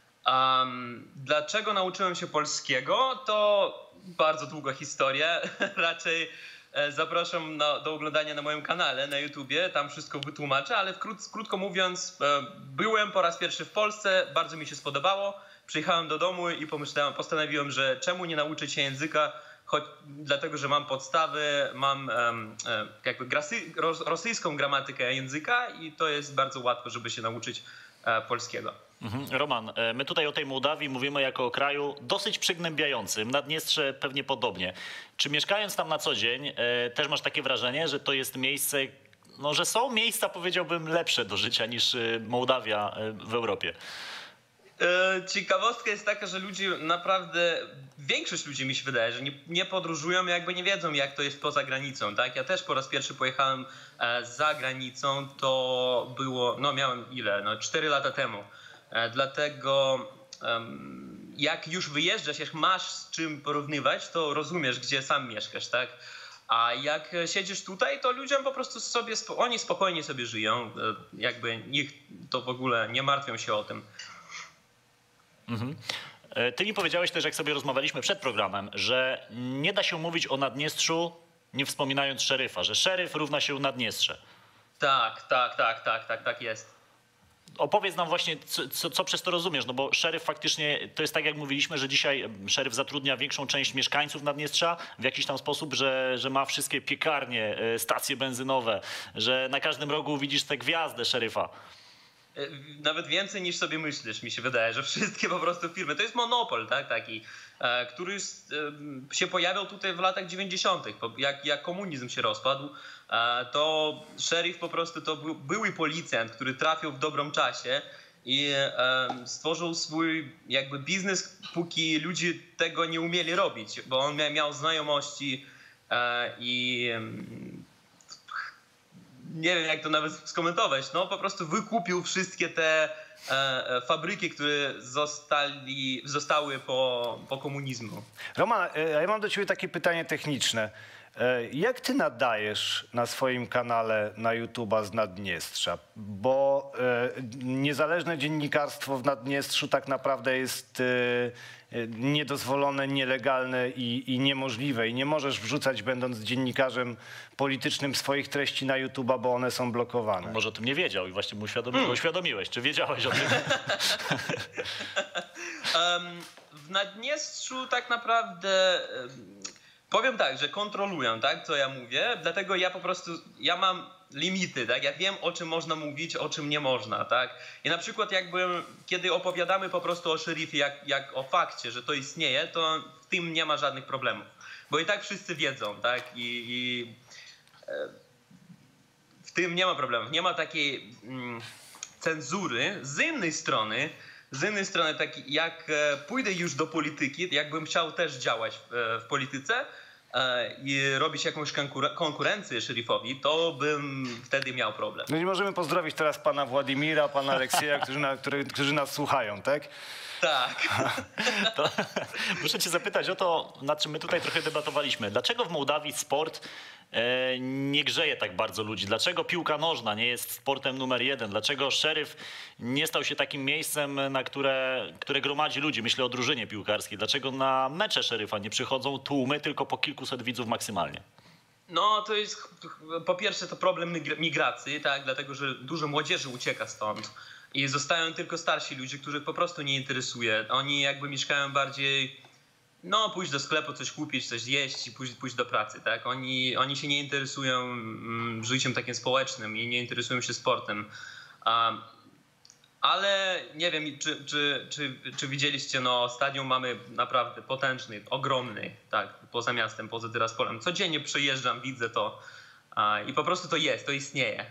Dlaczego nauczyłem się polskiego? To bardzo długa historia, raczej zapraszam do oglądania na moim kanale na YouTubie, tam wszystko wytłumaczę, ale krótko mówiąc, byłem po raz pierwszy w Polsce, bardzo mi się spodobało, przyjechałem do domu i postanowiłem, że czemu nie nauczyć się języka, choć dlatego, że mam podstawy, mam jakby rosyjską gramatykę języka i to jest bardzo łatwo, żeby się nauczyć polskiego. Roman, my tutaj o tej Mołdawii mówimy jako o kraju dosyć przygnębiającym, Naddniestrze pewnie podobnie. Czy mieszkając tam na co dzień też masz takie wrażenie, że to jest miejsce, no, że są miejsca, powiedziałbym, lepsze do życia niż Mołdawia w Europie? Ciekawostka jest taka, że ludzie naprawdę, większość ludzi mi się wydaje, że nie podróżują, jakby nie wiedzą, jak to jest poza granicą, tak? Ja też po raz pierwszy pojechałem za granicą, to było, no miałem ile, no 4 lata temu. Dlatego jak już wyjeżdżasz, jak masz z czym porównywać, to rozumiesz, gdzie sam mieszkasz, tak? A jak siedzisz tutaj, to ludziom po prostu sobie, oni spokojnie sobie żyją, jakby nikt to w ogóle nie martwią się o tym. Mhm. Ty mi powiedziałeś też, jak sobie rozmawialiśmy przed programem, że nie da się mówić o Naddniestrzu, nie wspominając szeryfa, że szeryf równa się Naddniestrze. Tak jest. Opowiedz nam właśnie, co przez to rozumiesz, no bo szeryf faktycznie, to jest tak jak mówiliśmy, że dzisiaj szeryf zatrudnia większą część mieszkańców Naddniestrza w jakiś tam sposób, że ma wszystkie piekarnie, stacje benzynowe, że na każdym rogu widzisz tę gwiazdę szeryfa. Nawet więcej niż sobie myślisz, mi się wydaje, że wszystkie po prostu firmy, to jest monopol, tak, taki, który się pojawiał tutaj w latach 90. Jak komunizm się rozpadł, to szeryf po prostu to były policjant, który trafił w dobrym czasie i stworzył swój jakby biznes, póki ludzie tego nie umieli robić, bo on miał znajomości i nie wiem, jak to nawet skomentować, no po prostu wykupił wszystkie te fabryki, które zostały po komunizmu. Roman, ja mam do ciebie takie pytanie techniczne. Jak ty nadajesz na swoim kanale na YouTube'a z Naddniestrza? Bo niezależne dziennikarstwo w Naddniestrzu tak naprawdę jest niedozwolone, nielegalne i niemożliwe. I nie możesz wrzucać, będąc dziennikarzem politycznym, swoich treści na YouTube'a, bo one są blokowane. Może o tym nie wiedział i właśnie mu uświadomiłeś. Czy wiedziałeś o tym? W Naddniestrzu tak naprawdę powiem tak, że kontroluję, tak, co ja mówię, dlatego ja po prostu, ja mam limity, tak, ja wiem, o czym można mówić, o czym nie można, tak. I na przykład kiedy opowiadamy po prostu o szeryfie, jak o fakcie, że to istnieje, to w tym nie ma żadnych problemów, bo i tak wszyscy wiedzą, tak, i w tym nie ma problemów, nie ma takiej cenzury. Z innej strony, tak jak pójdę już do polityki, jakbym chciał też działać w polityce i robić jakąś konkurencję szeryfowi, to bym wtedy miał problem. No i możemy pozdrowić teraz pana Władimira, pana Aleksieja, którzy nas słuchają, tak? Tak. To muszę cię zapytać o to, nad czym my tutaj trochę debatowaliśmy. Dlaczego w Mołdawii sport nie grzeje tak bardzo ludzi? Dlaczego piłka nożna nie jest sportem numer 1? Dlaczego szeryf nie stał się takim miejscem, na które gromadzi ludzi? Myślę o drużynie piłkarskiej. Dlaczego na mecze szeryfa nie przychodzą tłumy, tylko po kilkuset widzów maksymalnie? No to jest po pierwsze to problem migracji, tak, dlatego że dużo młodzieży ucieka stąd. I zostają tylko starsi ludzie, których po prostu nie interesuje. Oni jakby mieszkają bardziej, no pójść do sklepu, coś kupić, coś zjeść i pójść do pracy, tak? Oni się nie interesują życiem takim społecznym i nie interesują się sportem. Ale nie wiem, czy widzieliście, no stadion mamy naprawdę potężny, ogromny, tak, poza miastem, poza Tyraspolem. Codziennie przejeżdżam, widzę to i po prostu to istnieje.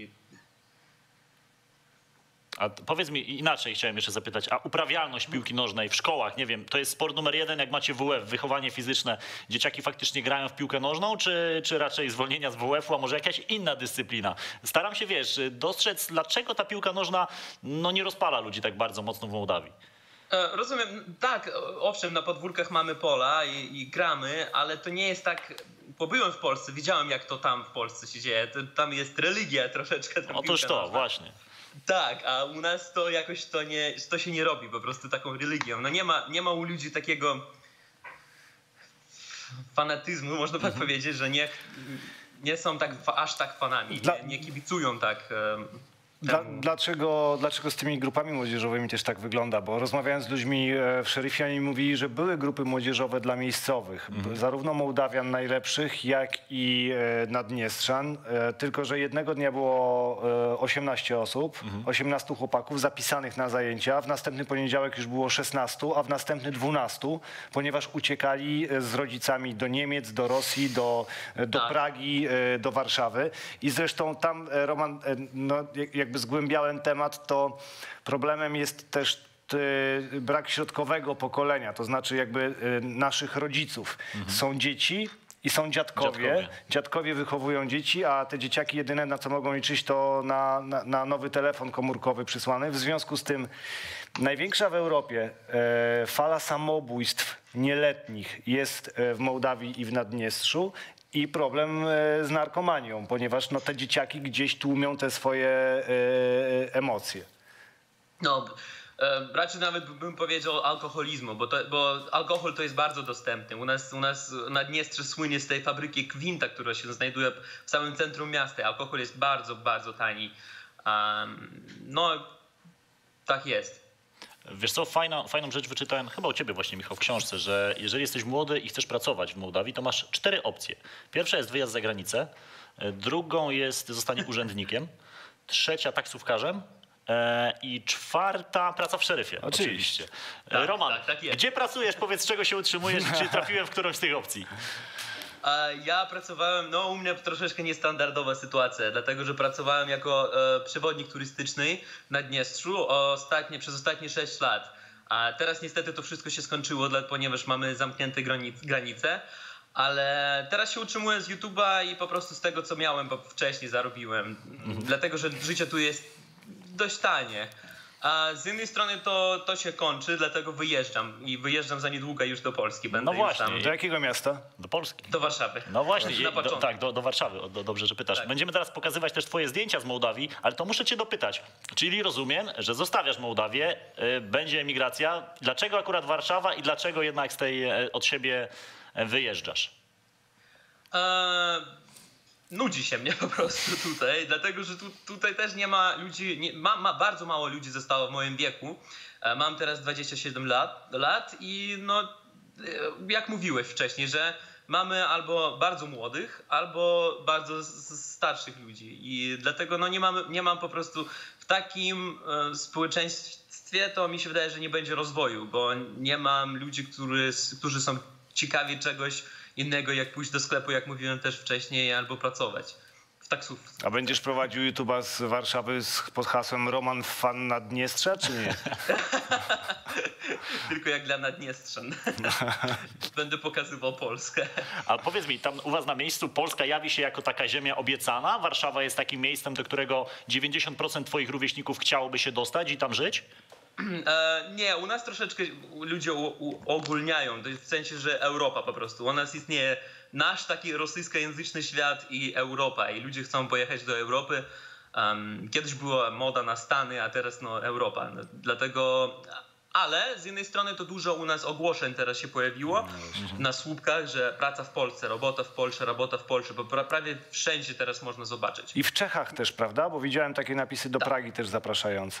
A powiedz mi inaczej, chciałem jeszcze zapytać, a uprawialność piłki nożnej w szkołach, nie wiem, to jest sport numer 1, jak macie WF, wychowanie fizyczne, dzieciaki faktycznie grają w piłkę nożną, czy raczej zwolnienia z WF-u, a może jakaś inna dyscyplina? Staram się, dostrzec, dlaczego ta piłka nożna nie rozpala ludzi tak bardzo mocno w Mołdawii. Rozumiem, tak, owszem, na podwórkach mamy pola i gramy, ale to nie jest tak. Pobyłem w Polsce, widziałem, jak to tam w Polsce się dzieje, tam jest religia troszeczkę. Otóż to, właśnie. Tak, a u nas to jakoś to się nie robi po prostu taką religią. No nie ma u ludzi takiego fanatyzmu, można tak powiedzieć, że nie są aż tak fanami, nie kibicują tak. Dlaczego z tymi grupami młodzieżowymi też tak wygląda? Bo rozmawiając z ludźmi w szeryfie, oni mówili, że były grupy młodzieżowe dla miejscowych. Zarówno Mołdawian najlepszych, jak i Naddniestrzan. Tylko że jednego dnia było 18 osób, 18 chłopaków zapisanych na zajęcia. W następny poniedziałek już było 16, a w następny 12, ponieważ uciekali z rodzicami do Niemiec, do Rosji, do Pragi, do Warszawy. I zresztą tam, Roman, jakby zgłębiałem temat, to problemem jest też brak środkowego pokolenia, to znaczy jakby naszych rodziców. Są dzieci i są dziadkowie. Dziadkowie wychowują dzieci, a te dzieciaki jedyne na co mogą liczyć to na nowy telefon komórkowy przysłany. W związku z tym największa w Europie fala samobójstw nieletnich jest w Mołdawii i w Naddniestrzu. I problem z narkomanią, ponieważ no, te dzieciaki gdzieś tłumią te swoje emocje. No, raczej nawet bym powiedział alkoholizmu, bo alkohol to jest bardzo dostępny. U nas Naddniestrze słynie z tej fabryki Kwinta, która się znajduje w samym centrum miasta. Alkohol jest bardzo, bardzo tani. No, tak jest. Wiesz co, fajną rzecz wyczytałem, chyba u ciebie właśnie, Michał, w książce, że jeżeli jesteś młody i chcesz pracować w Mołdawii, to masz 4 opcje. Pierwsza jest wyjazd za granicę, drugą jest zostanie urzędnikiem, trzecia taksówkarzem i 4 praca w szeryfie. Oczywiście. Tak, Roman, tak jest. gdzie pracujesz, powiedz, z czego się utrzymujesz, czy trafiłem w którąś z tych opcji? Ja pracowałem, no u mnie troszeczkę niestandardowa sytuacja, dlatego że pracowałem jako przewodnik turystyczny w Naddniestrzu przez ostatnie 6 lat. A teraz niestety to wszystko się skończyło, ponieważ mamy zamknięte granice, ale teraz się utrzymuję z YouTube'a i po prostu z tego, co miałem wcześniej zarobiłem, dlatego że życie tu jest dość tanie. A z jednej strony to się kończy, dlatego wyjeżdżam za niedługo już do Polski. Będę No właśnie. już tam. Do jakiego miasta? Do Polski. Do Warszawy. No właśnie, Na początku. tak, do Warszawy. Dobrze, że pytasz. Tak. Będziemy teraz pokazywać też twoje zdjęcia z Mołdawii, ale to muszę cię dopytać. Czyli rozumiem, że zostawiasz Mołdawię, będzie emigracja. Dlaczego akurat Warszawa i dlaczego jednak od siebie wyjeżdżasz? Nudzi się mnie po prostu tutaj, dlatego że tutaj też nie ma ludzi, bardzo mało ludzi zostało w moim wieku. Mam teraz 27 lat i no, jak mówiłeś wcześniej, że mamy albo bardzo młodych, albo bardzo starszych ludzi i dlatego no, nie mam po prostu w takim społeczeństwie, to mi się wydaje, że nie będzie rozwoju, bo nie mam ludzi, którzy są ciekawi czegoś innego, jak pójść do sklepu, jak mówiłem też wcześniej, albo pracować w taksówce. A będziesz prowadził YouTube'a z Warszawy pod hasłem Roman fan Naddniestrza, czy nie? Tylko jak dla Naddniestrzan. Będę pokazywał Polskę. A powiedz mi, tam u was na miejscu Polska jawi się jako taka ziemia obiecana? Warszawa jest takim miejscem, do którego 90% twoich rówieśników chciałoby się dostać i tam żyć? Nie, u nas troszeczkę ludzie ogólniają, to jest w sensie, że Europa po prostu. U nas istnieje nasz taki rosyjskojęzyczny świat i Europa i ludzie chcą pojechać do Europy. Kiedyś była moda na Stany, a teraz no Europa. No, dlatego, ale z jednej strony to dużo u nas ogłoszeń teraz się pojawiło na słupkach, że praca w Polsce, robota w Polsce, bo prawie wszędzie teraz można zobaczyć. I w Czechach też, prawda? Bo widziałem takie napisy do Pragi też zapraszające.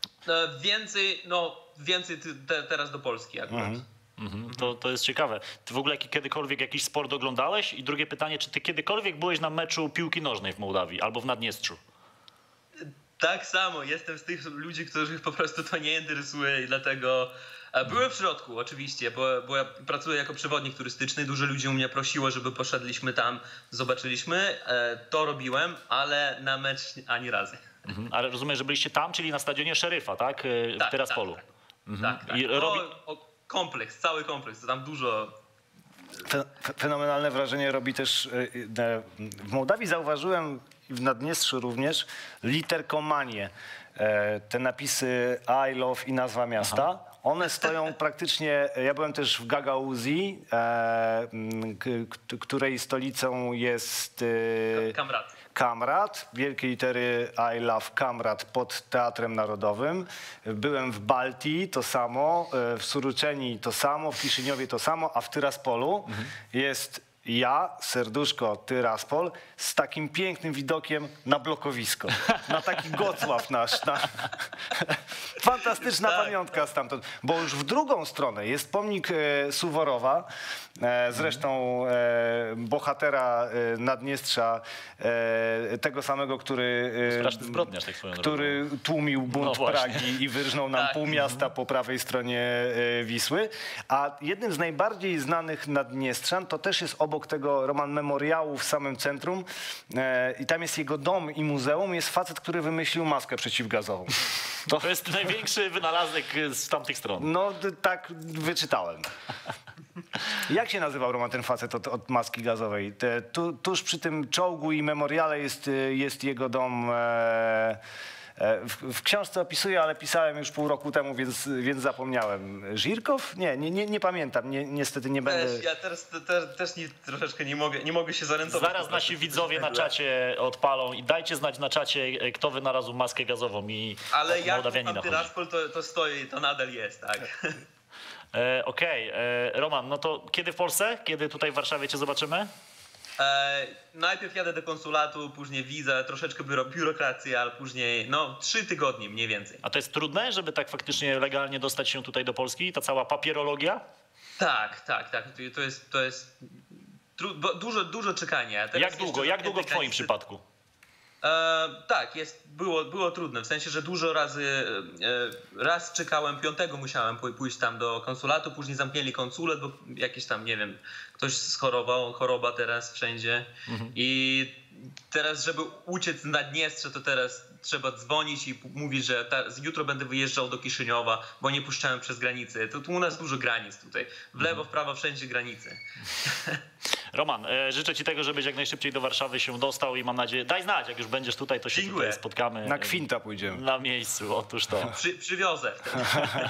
Więcej teraz do Polski akurat. To jest ciekawe. Ty w ogóle kiedykolwiek jakiś sport oglądałeś? I drugie pytanie, czy ty kiedykolwiek byłeś na meczu piłki nożnej w Mołdawii albo w Naddniestrzu? Tak samo, jestem z tych ludzi, których po prostu to nie interesuje i dlatego byłem w środku oczywiście, bo ja pracuję jako przewodnik turystyczny, dużo ludzi u mnie prosiło, żeby poszedliśmy tam, zobaczyliśmy, to robiłem, ale na mecz ani razy. Ale rozumiem, że byliście tam, czyli na stadionie Szeryfa, tak? W Tiraspolu. Tak. I Kompleks, cały kompleks, to tam dużo. Fenomenalne wrażenie robi też w Mołdawii zauważyłem i w Naddniestrzu również literkomanię. Te napisy I love i nazwa miasta. One stoją praktycznie, ja byłem też w Gagauzji, której stolicą jest Kamrat, wielkie litery I love Kamrat pod Teatrem Narodowym. Byłem w Baltii, to samo, w Suruczeni to samo, w Kiszyniowie to samo, a w Tyraspolu jest serduszko Tyraspol, z takim pięknym widokiem na blokowisko. Na taki Gocław nasz. Fantastyczna pamiątka stamtąd. Bo już w drugą stronę jest pomnik Suworowa, zresztą bohatera Naddniestrza, tego samego, który tłumił bunt Pragi i wyrżnął nam pół miasta po prawej stronie Wisły. A jednym z najbardziej znanych Naddniestrzan to też jest obok obok tego Roman Memoriału w samym centrum i tam jest jego dom i muzeum, jest facet, który wymyślił maskę przeciwgazową. To jest największy wynalazek z tamtych stron. No tak wyczytałem. Jak się nazywał, Roman, ten facet od maski gazowej? Tuż przy tym czołgu i memoriale jest jego dom. W książce opisuję, ale pisałem już pół roku temu, więc zapomniałem. Żirkow? Nie pamiętam. Niestety nie będę... Ja też troszeczkę nie mogę się zorientować. Zaraz nasi widzowie na czacie odpalą i dajcie znać na czacie, kto wynalazł maskę gazową i Ale jak Mołdawianina chodzi. Antyraspol to stoi, to nadal jest, tak. Okej, Roman, no to kiedy w Polsce? Kiedy tutaj w Warszawie cię zobaczymy? Najpierw jadę do konsulatu, później wiza, troszeczkę biurokracji, ale później 3 tygodnie mniej więcej. A to jest trudne, żeby tak faktycznie legalnie dostać się tutaj do Polski? Ta cała papierologia? Tak. To jest dużo czekania. Teraz Jak długo w twoim przypadku? Tak, było trudne, w sensie, że dużo razy, raz czekałem, 5 musiałem pójść tam do konsulatu, później zamknęli konsulat, bo jakieś tam, nie wiem, ktoś schorował, choroba teraz wszędzie i teraz, żeby uciec na Dniestrze, to teraz trzeba dzwonić i mówić, że jutro będę wyjeżdżał do Kiszyniowa, bo nie puszczałem przez granicę. Tu u nas dużo granic tutaj, w lewo, w prawo, wszędzie granice. Roman, życzę ci tego, żebyś jak najszybciej do Warszawy się dostał i mam nadzieję, daj znać, jak już będziesz tutaj, to się tutaj spotkamy. Na Kwinta pójdziemy. Na miejscu, otóż to. Przywiozę wtedy.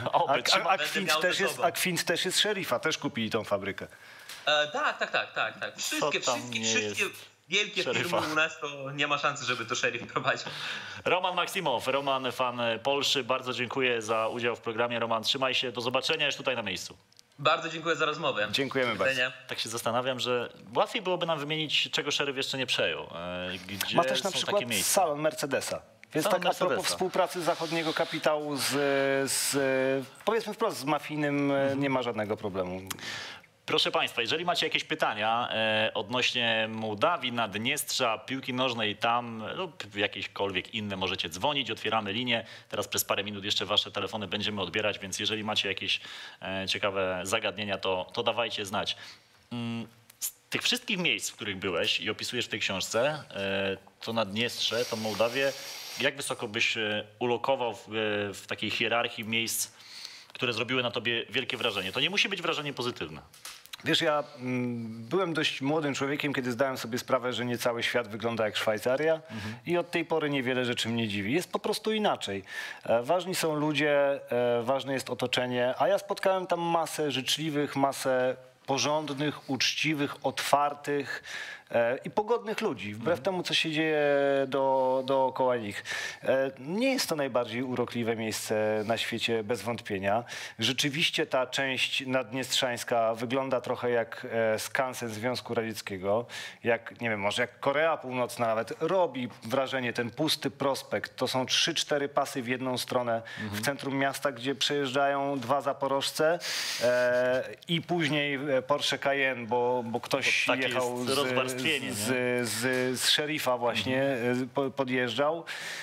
A Kwint też jest szeryfa, też kupili tą fabrykę. Tak. Wszystkie wielkie firmy u nas, to nie ma szansy, żeby to szeryf prowadził. Roman Maksimow, Roman, fan Polszy, bardzo dziękuję za udział w programie. Roman, trzymaj się, do zobaczenia już tutaj na miejscu. Bardzo dziękuję za rozmowę. Dziękujemy bardzo. Tak się zastanawiam, że łatwiej byłoby nam wymienić, czego szeryf jeszcze nie przejął. Gdzie ma też na są przykład takie miejsca? salon Mercedesa. Więc Salon tak a propos Mercedesa. współpracy zachodniego kapitału powiedzmy wprost, z mafijnym nie ma żadnego problemu. Proszę Państwa, jeżeli macie jakieś pytania odnośnie Mołdawii, Naddniestrza, piłki nożnej tam lub jakiekolwiek inne, możecie dzwonić, otwieramy linię. Teraz przez parę minut jeszcze Wasze telefony będziemy odbierać, więc jeżeli macie jakieś ciekawe zagadnienia, to dawajcie znać. Z tych wszystkich miejsc, w których byłeś i opisujesz w tej książce, to Naddniestrze, to Mołdawię, jak wysoko byś ulokował w takiej hierarchii miejsc, które zrobiły na tobie wielkie wrażenie? To nie musi być wrażenie pozytywne. Wiesz, ja byłem dość młodym człowiekiem, kiedy zdałem sobie sprawę, że nie cały świat wygląda jak Szwajcaria i od tej pory niewiele rzeczy mnie dziwi. Jest po prostu inaczej. Ważni są ludzie, ważne jest otoczenie, a ja spotkałem tam masę życzliwych, masę porządnych, uczciwych, otwartych i pogodnych ludzi, wbrew temu, co się dzieje dookoła nich. Nie jest to najbardziej urokliwe miejsce na świecie, bez wątpienia. Rzeczywiście ta część naddniestrzańska wygląda trochę jak skansen Związku Radzieckiego, jak, nie wiem, może jak Korea Północna nawet. Robi wrażenie ten pusty prospekt. To są 3-4 pasy w jedną stronę w centrum miasta, gdzie przejeżdżają 2 Zaporożce i później Porsche Cayenne, bo ktoś jechał z szeryfa właśnie, podjeżdżał.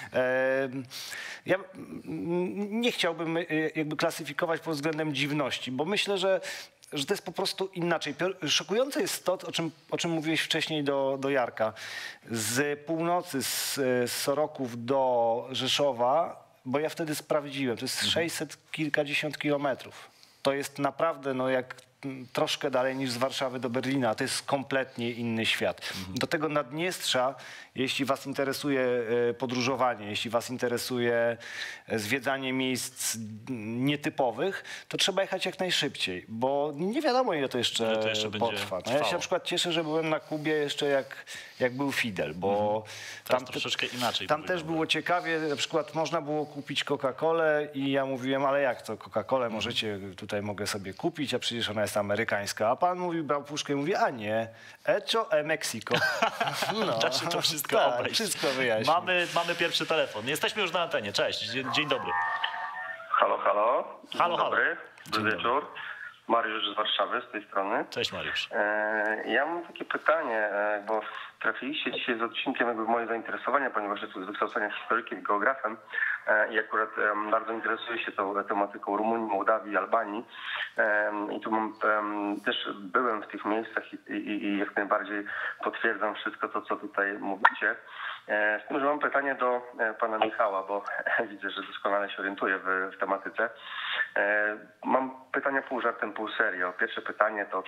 Ja nie chciałbym jakby klasyfikować pod względem dziwności, bo myślę, że to jest po prostu inaczej. Szokujące jest to, o czym mówiłeś wcześniej do Jarka. Z północy, z Soroków do Rzeszowa, bo ja wtedy sprawdziłem, to jest 600 kilkadziesiąt kilometrów. To jest naprawdę jak troszkę dalej niż z Warszawy do Berlina. To jest kompletnie inny świat. Do tego Naddniestrza, jeśli was interesuje podróżowanie, jeśli was interesuje zwiedzanie miejsc nietypowych, to trzeba jechać jak najszybciej, bo nie wiadomo, ile to jeszcze potrwa. Ja się na przykład cieszę, że byłem na Kubie jeszcze jak był Fidel, bo tam troszeczkę inaczej. Tam też było ciekawie, na przykład można było kupić Coca-Colę i ja mówiłem, ale jak to Coca-Colę mogę sobie kupić, a przecież ona jest amerykańska. A pan brał puszkę i mówi, a nie, hecho en Mexico. Da się to wszystko obejść. Wszystko wyjaśnić. Mamy pierwszy telefon. Jesteśmy już na antenie. Cześć, dzień dobry. Halo. Halo. Dobry wieczór. Mariusz z Warszawy, z tej strony. Cześć Mariusz. Ja mam takie pytanie, bo trafiliście dzisiaj z odcinkiem jakby w moje zainteresowania, ponieważ jestem z wykształcenia historykiem i geografem. i akurat bardzo interesuję się tą tematyką Rumunii, Mołdawii, Albanii. I tu też byłem w tych miejscach i jak najbardziej potwierdzam wszystko to, co tutaj mówicie. Z tym, że mam pytanie do pana Michała, bo widzę, że doskonale się orientuje w tematyce. Mam pytania pół żartem, pół serio. Pierwsze pytanie to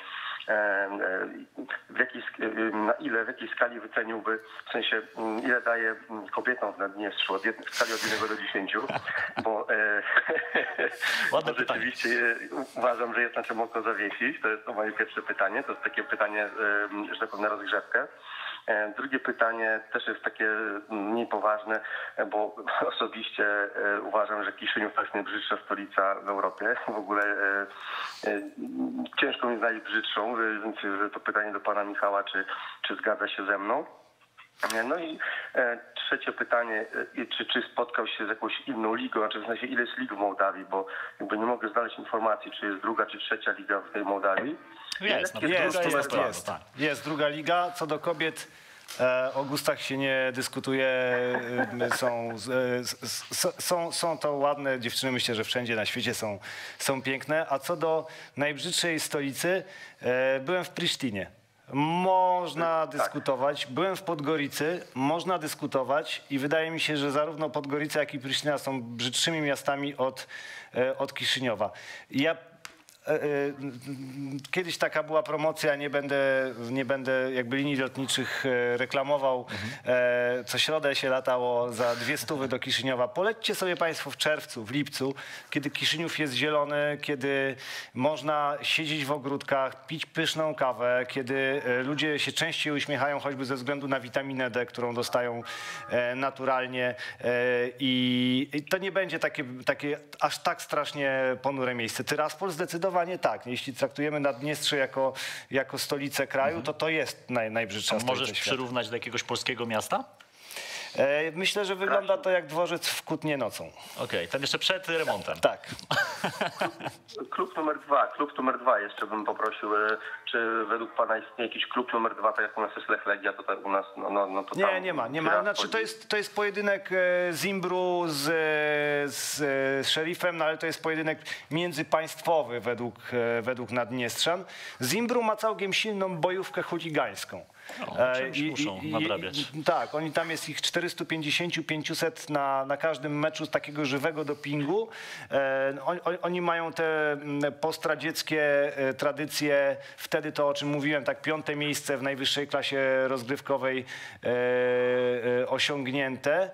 w jakiej skali wyceniłby, w sensie ile daje kobietom w Naddniestrzu w skali od 1 do 10, bo rzeczywiście uważam, że jest na czym oko zawiesić. To jest to moje pierwsze pytanie. To jest takie pytanie, że tak powiem, na rozgrzewkę. Drugie pytanie też jest takie mniej poważne, bo osobiście uważam, że Kiszyniów to jest najbrzydsza stolica w Europie. W ogóle ciężko mi znaleźć brzydszą, więc to pytanie do pana Michała, czy zgadza się ze mną. No i trzecie pytanie, czy spotkał się z jakąś inną ligą, znaczy w sensie ile jest lig w Mołdawii, bo jakby nie mogę znaleźć informacji, czy jest druga, czy trzecia liga w tej Mołdawii. Jest druga liga. Co do kobiet, o gustach się nie dyskutuje. Są to ładne dziewczyny, myślę, że wszędzie na świecie są piękne. A co do najbrzydszej stolicy, byłem w Prisztinie. Można dyskutować. Byłem w Podgoricy, można dyskutować i wydaje mi się, że zarówno Podgorica, jak i Prisztina są brzydszymi miastami od Kiszyniowa. Kiedyś taka była promocja, nie będę jakby linii lotniczych reklamował. Co środę się latało za 200 do Kiszyniowa. Polećcie sobie państwo w czerwcu, w lipcu, kiedy Kiszyniów jest zielony, kiedy można siedzieć w ogródkach, pić pyszną kawę, kiedy ludzie się częściej uśmiechają choćby ze względu na witaminę D, którą dostają naturalnie. I to nie będzie takie aż tak strasznie ponure miejsce. Tyraspol zdecydowanie tak. Jeśli traktujemy Naddniestrze jako stolicę kraju, to jest najbrzydsza stolica Możesz świata. przyrównać do jakiegoś polskiego miasta? Myślę, że wygląda to jak dworzec w Kutnie nocą. Okej, ten jeszcze przed remontem. Tak. Klub numer 2 jeszcze bym poprosił. Czy według pana istnieje jakiś klub numer 2, tak jak u nas jest Lech Legia, to tak u nas to tam Nie ma. Znaczy to jest pojedynek Zimbru z Szerifem, no ale to jest pojedynek międzypaństwowy według Naddniestrzan. Zimbru ma całkiem silną bojówkę chuligańską. Muszą nadrabiać. Tak, tam jest ich 450-500 na każdym meczu z takiego żywego dopingu. Oni mają te postradzieckie tradycje, wtedy to, o czym mówiłem, tak 5. miejsce w najwyższej klasie rozgrywkowej osiągnięte.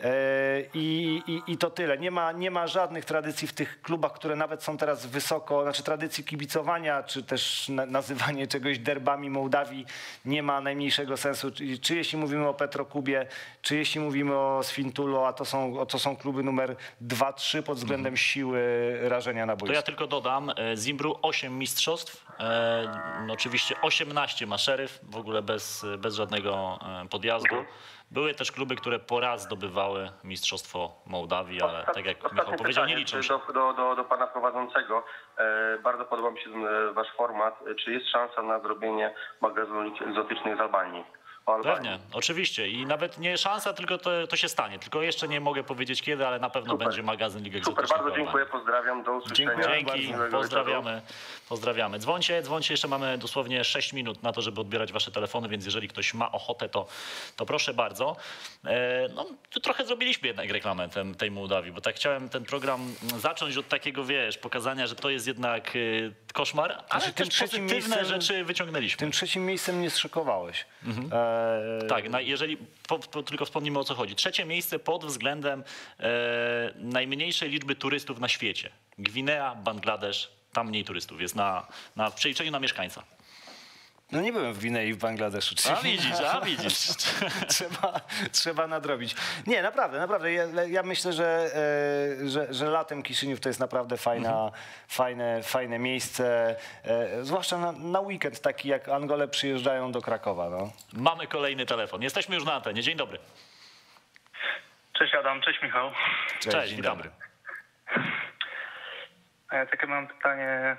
I to tyle. Nie ma żadnych tradycji w tych klubach, które nawet są teraz wysoko, znaczy tradycji kibicowania, czy też nazywanie czegoś derbami Mołdawii nie ma najmniejszego sensu. Czy jeśli mówimy o Petrokubie, czy jeśli mówimy o Sfintulo, a to są kluby numer 2-3 pod względem siły rażenia na boisku. To ja tylko dodam, Zimbru 8 mistrzostw, oczywiście 18 ma Szeryf, w ogóle bez żadnego podjazdu. Były też kluby, które po raz zdobywały mistrzostwo Mołdawii, ale tak jak Michał powiedział, nie liczą się. Do pana prowadzącego. Bardzo podoba mi się wasz format. Czy jest szansa na zrobienie magazynu egzotycznych z Albanii? Pewnie, oczywiście. I nawet nie szansa, tylko to się stanie. Tylko jeszcze nie mogę powiedzieć kiedy, ale na pewno będzie magazyn Ligi Egzotycznej. Super, bardzo dziękuję, pozdrawiam, do usłyszenia. Dzięki, pozdrawiamy. Dzwońcie, jeszcze mamy dosłownie 6 minut na to, żeby odbierać wasze telefony, więc jeżeli ktoś ma ochotę, to proszę bardzo. Tu trochę zrobiliśmy jednak reklamę tej Mołdawii, bo tak chciałem ten program zacząć od takiego, pokazania, że to jest jednak koszmar, ale też pozytywne rzeczy wyciągnęliśmy. Tym 3. miejscem nie zszokowałeś. Tak, jeżeli tylko wspomnimy, o co chodzi. 3. miejsce pod względem najmniejszej liczby turystów na świecie. Gwinea, Bangladesz, tam mniej turystów jest w przeliczeniu na mieszkańca. No nie byłem w Gwinei i w Bangladeszu. A widzisz. Trzeba nadrobić. Nie, naprawdę. Ja myślę, że latem Kiszyniów to jest naprawdę fajne miejsce. Zwłaszcza na weekend, taki jak Angole przyjeżdżają do Krakowa. No. Mamy kolejny telefon. Jesteśmy już na antenie. Dzień dobry. Cześć Adam, cześć Michał. Cześć, dzień dobry. A ja takie mam pytanie.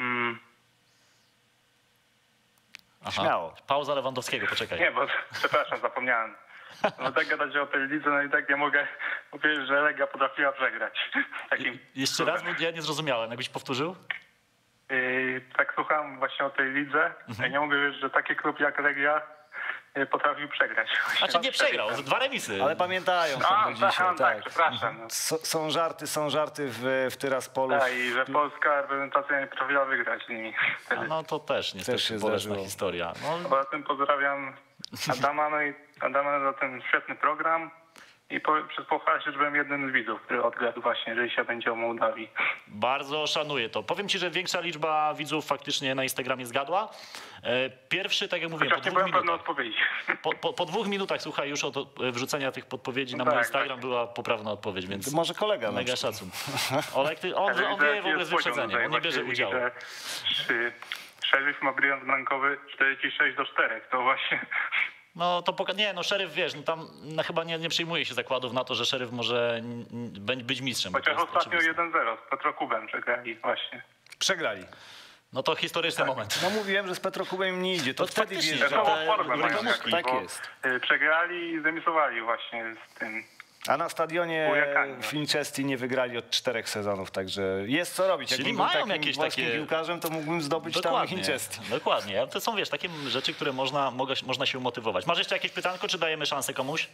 Aha. Śmiało. Pauza Lewandowskiego, poczekaj. Nie, bo przepraszam, zapomniałem. No tak gadać o tej lidze, no i tak nie mogę Mówię, że Legia potrafiła przegrać. Takim Jeszcze raz, bo ja nie zrozumiałem. Jakbyś powtórzył? Tak słucham właśnie o tej lidze. Ja nie mogę wierzyć, że taki klub jak Legia potrafił przegrać. Znaczy nie przegrał, 2 remisy. Ale pamiętają są do dzisiaj, tak, przepraszam. No. Są żarty w Tyraspolu. Tak, i że polska reprezentacja nie potrafiła wygrać z nimi. A no to też niestety się bolesna zdarzyło. historia. No, Poza tym pozdrawiam Adama, no i Adama za ten świetny program. I pochwalę się, że byłem jednym z widzów, który odgadł właśnie, że się będzie o Mołdawii. bardzo szanuję to. Powiem ci, że większa liczba widzów faktycznie na Instagramie zgadła. Pierwszy, tak jak mówiłem, Chociaż nie byłem pewny odpowiedzi. po 2 minutach, słuchaj, już od wrzucenia tych podpowiedzi na mój Tak, Instagram była poprawna odpowiedź, więc Może kolega. mega na przykład. szacun. Olek, on wie w ogóle z wyprzedzeniem, on nie bierze udziału. Szeryf ma brylant blankowy 46-4, to właśnie... No to no szeryf, wiesz, no tam chyba nie przyjmuje się zakładów na to, że szeryf może być mistrzem. bo to Chociaż jest ostatnio oczywiste. 1-0 z Petrokubem przegrali właśnie. Przegrali. No to historyczny moment. No mówiłem, że z Petrokubem im nie idzie. To To wtedy faktycznie, wjeżdża. że Nową te formę mają reklamówki. jakąś, Tak bo, jest. Przegrali i zremisowali właśnie z tym. A na stadionie Bujakami. Finchesti nie wygrali od 4 sezonów, także jest co robić. Czyli Jakbym był mają takim jakieś włoskim takie- piłkarzem, to mógłbym zdobyć tam Finchesti. Dokładnie. To są, wiesz, takie rzeczy, które można się umotywować. Masz jeszcze jakieś pytanko, czy dajemy szansę komuś?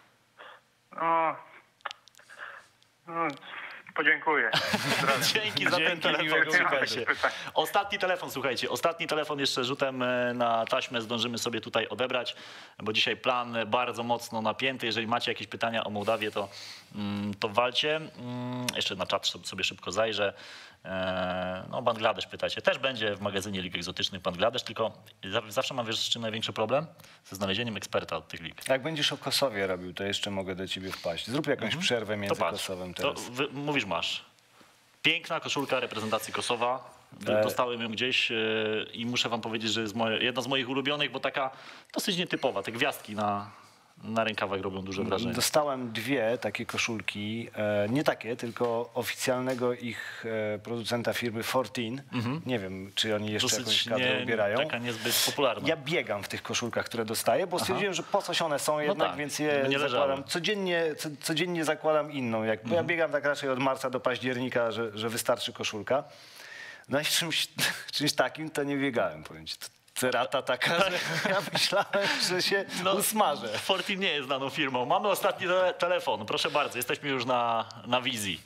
No, podziękuję. Dzięki za ten Dzięki, telefon, miłego słuchajcie. weekendu. Ostatni telefon, słuchajcie. Ostatni telefon jeszcze rzutem na taśmę zdążymy sobie tutaj odebrać, bo dzisiaj plan bardzo mocno napięty. Jeżeli macie jakieś pytania o Mołdawię, to walcie. Jeszcze na czat sobie szybko zajrzę. No, Bangladesz pytacie. Też będzie w magazynie Lig Egzotycznych Bangladesz, tylko zawsze mam, wiesz, z czym największy problem? Ze znalezieniem eksperta od tych lig. Jak będziesz o Kosowie robił, to jeszcze mogę do ciebie wpaść. Zrób jakąś przerwę To między patrz, Kosowem to teraz. mówisz masz. Piękna koszulka reprezentacji Kosowa. Dostałem ją gdzieś i muszę wam powiedzieć, że jest jedna z moich ulubionych, bo taka dosyć nietypowa. Te gwiazdki na rękawach robią duże wrażenie. Dostałem 2 takie koszulki, nie takie, tylko oficjalnego ich producenta firmy 14. Nie wiem, czy oni jeszcze jakąś kadrę ubierają. taka niezbyt popularna. Ja biegam w tych koszulkach, które dostaję, bo stwierdziłem, że po coś one są jednak, tak, więc żeby je nie leżały. zakładam. Codziennie zakładam inną. Ja biegam tak raczej od marca do października, że wystarczy koszulka. No i czymś takim to nie biegałem, powiem ci. Cerata taka, że ja myślałem, że się usmażę. Fortin nie jest znaną firmą. Mamy ostatni telefon. Proszę bardzo, jesteśmy już na wizji.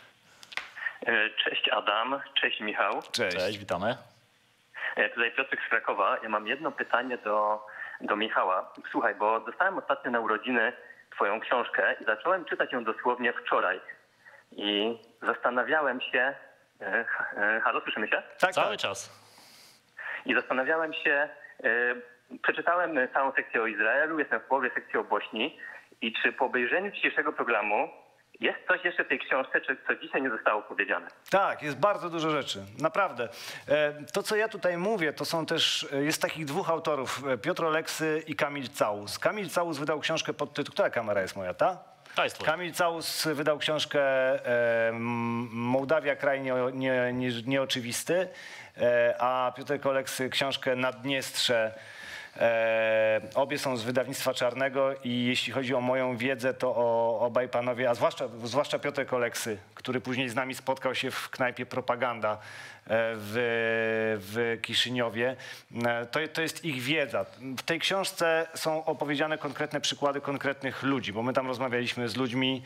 Cześć Adam, cześć Michał. Cześć, witamy. Tutaj Piotrek z Krakowa. Ja mam jedno pytanie do Michała. Słuchaj, bo dostałem ostatnio na urodziny twoją książkę i zacząłem czytać ją dosłownie wczoraj. I zastanawiałem się... Halo, słyszymy się? Tak, Cały czas. I zastanawiałem się... Przeczytałem całą sekcję o Izraelu, jestem w połowie sekcji o Bośni. I czy po obejrzeniu dzisiejszego programu jest coś jeszcze w tej książce, co dzisiaj nie zostało powiedziane? Tak, jest bardzo dużo rzeczy, naprawdę. To, co ja tutaj mówię, to są też, jest takich 2 autorów, Piotr Oleksy i Kamil Całus. Kamil Całus wydał książkę pod tytułem, która kamera jest moja, ta? To jest twoje. Kamil Całus wydał książkę Mołdawia, kraj nieoczywisty, a Piotr Oleksy książkę Naddniestrze. Obie są z wydawnictwa Czarnego i jeśli chodzi o moją wiedzę, to obaj panowie, a zwłaszcza Piotr Oleksy, który później z nami spotkał się w knajpie Propaganda w Kiszyniowie, to jest ich wiedza. W tej książce są opowiedziane konkretne przykłady konkretnych ludzi, bo my tam rozmawialiśmy z ludźmi,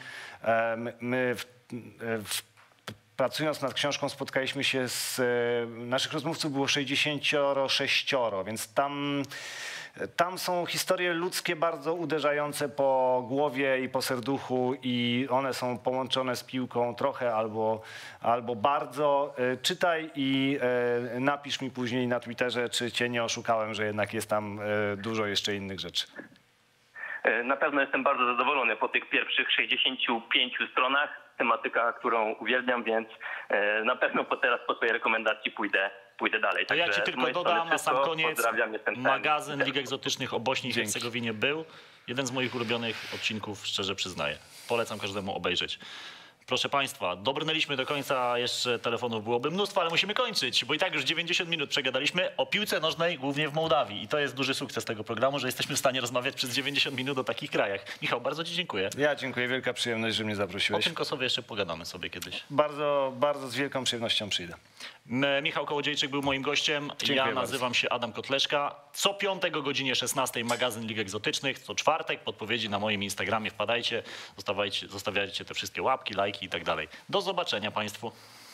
pracując nad książką spotkaliśmy się naszych rozmówców było 66, więc tam są historie ludzkie bardzo uderzające po głowie i po serduchu i one są połączone z piłką trochę albo bardzo. Czytaj i napisz mi później na Twitterze, czy cię nie oszukałem, że jednak jest tam dużo jeszcze innych rzeczy. Na pewno jestem bardzo zadowolony po tych pierwszych 65 stronach. Tematyka, którą uwielbiam, więc na pewno teraz po twojej rekomendacji pójdę dalej. To ja ci Także z tylko mojej dodam strony na sam wszystko. koniec, Pozdrawiam, jestem ten. magazyn Lig Egzotycznych o Bośni i Dzięki. Hercegowinie był. Jeden z moich ulubionych odcinków, szczerze przyznaję. Polecam każdemu obejrzeć. Proszę Państwa, dobrnęliśmy do końca, jeszcze telefonów byłoby mnóstwo, ale musimy kończyć, bo i tak już 90 minut przegadaliśmy o piłce nożnej, głównie w Mołdawii. I to jest duży sukces tego programu, że jesteśmy w stanie rozmawiać przez 90 minut o takich krajach. Michał, bardzo Ci dziękuję. Ja dziękuję, wielka przyjemność, że mnie O zaprosiłeś. tym Kosowie jeszcze pogadamy sobie kiedyś. Bardzo, bardzo z wielką przyjemnością przyjdę. Michał Kołodziejczyk był moim gościem. Dziękuję Ja bardzo. nazywam się Adam Kotleszka. Co piątek o godzinie 16 magazyn Lig Egzotycznych. Co czwartek podpowiedzi na moim Instagramie. Wpadajcie, zostawiajcie te wszystkie łapki, lajki i tak dalej. Do zobaczenia Państwu.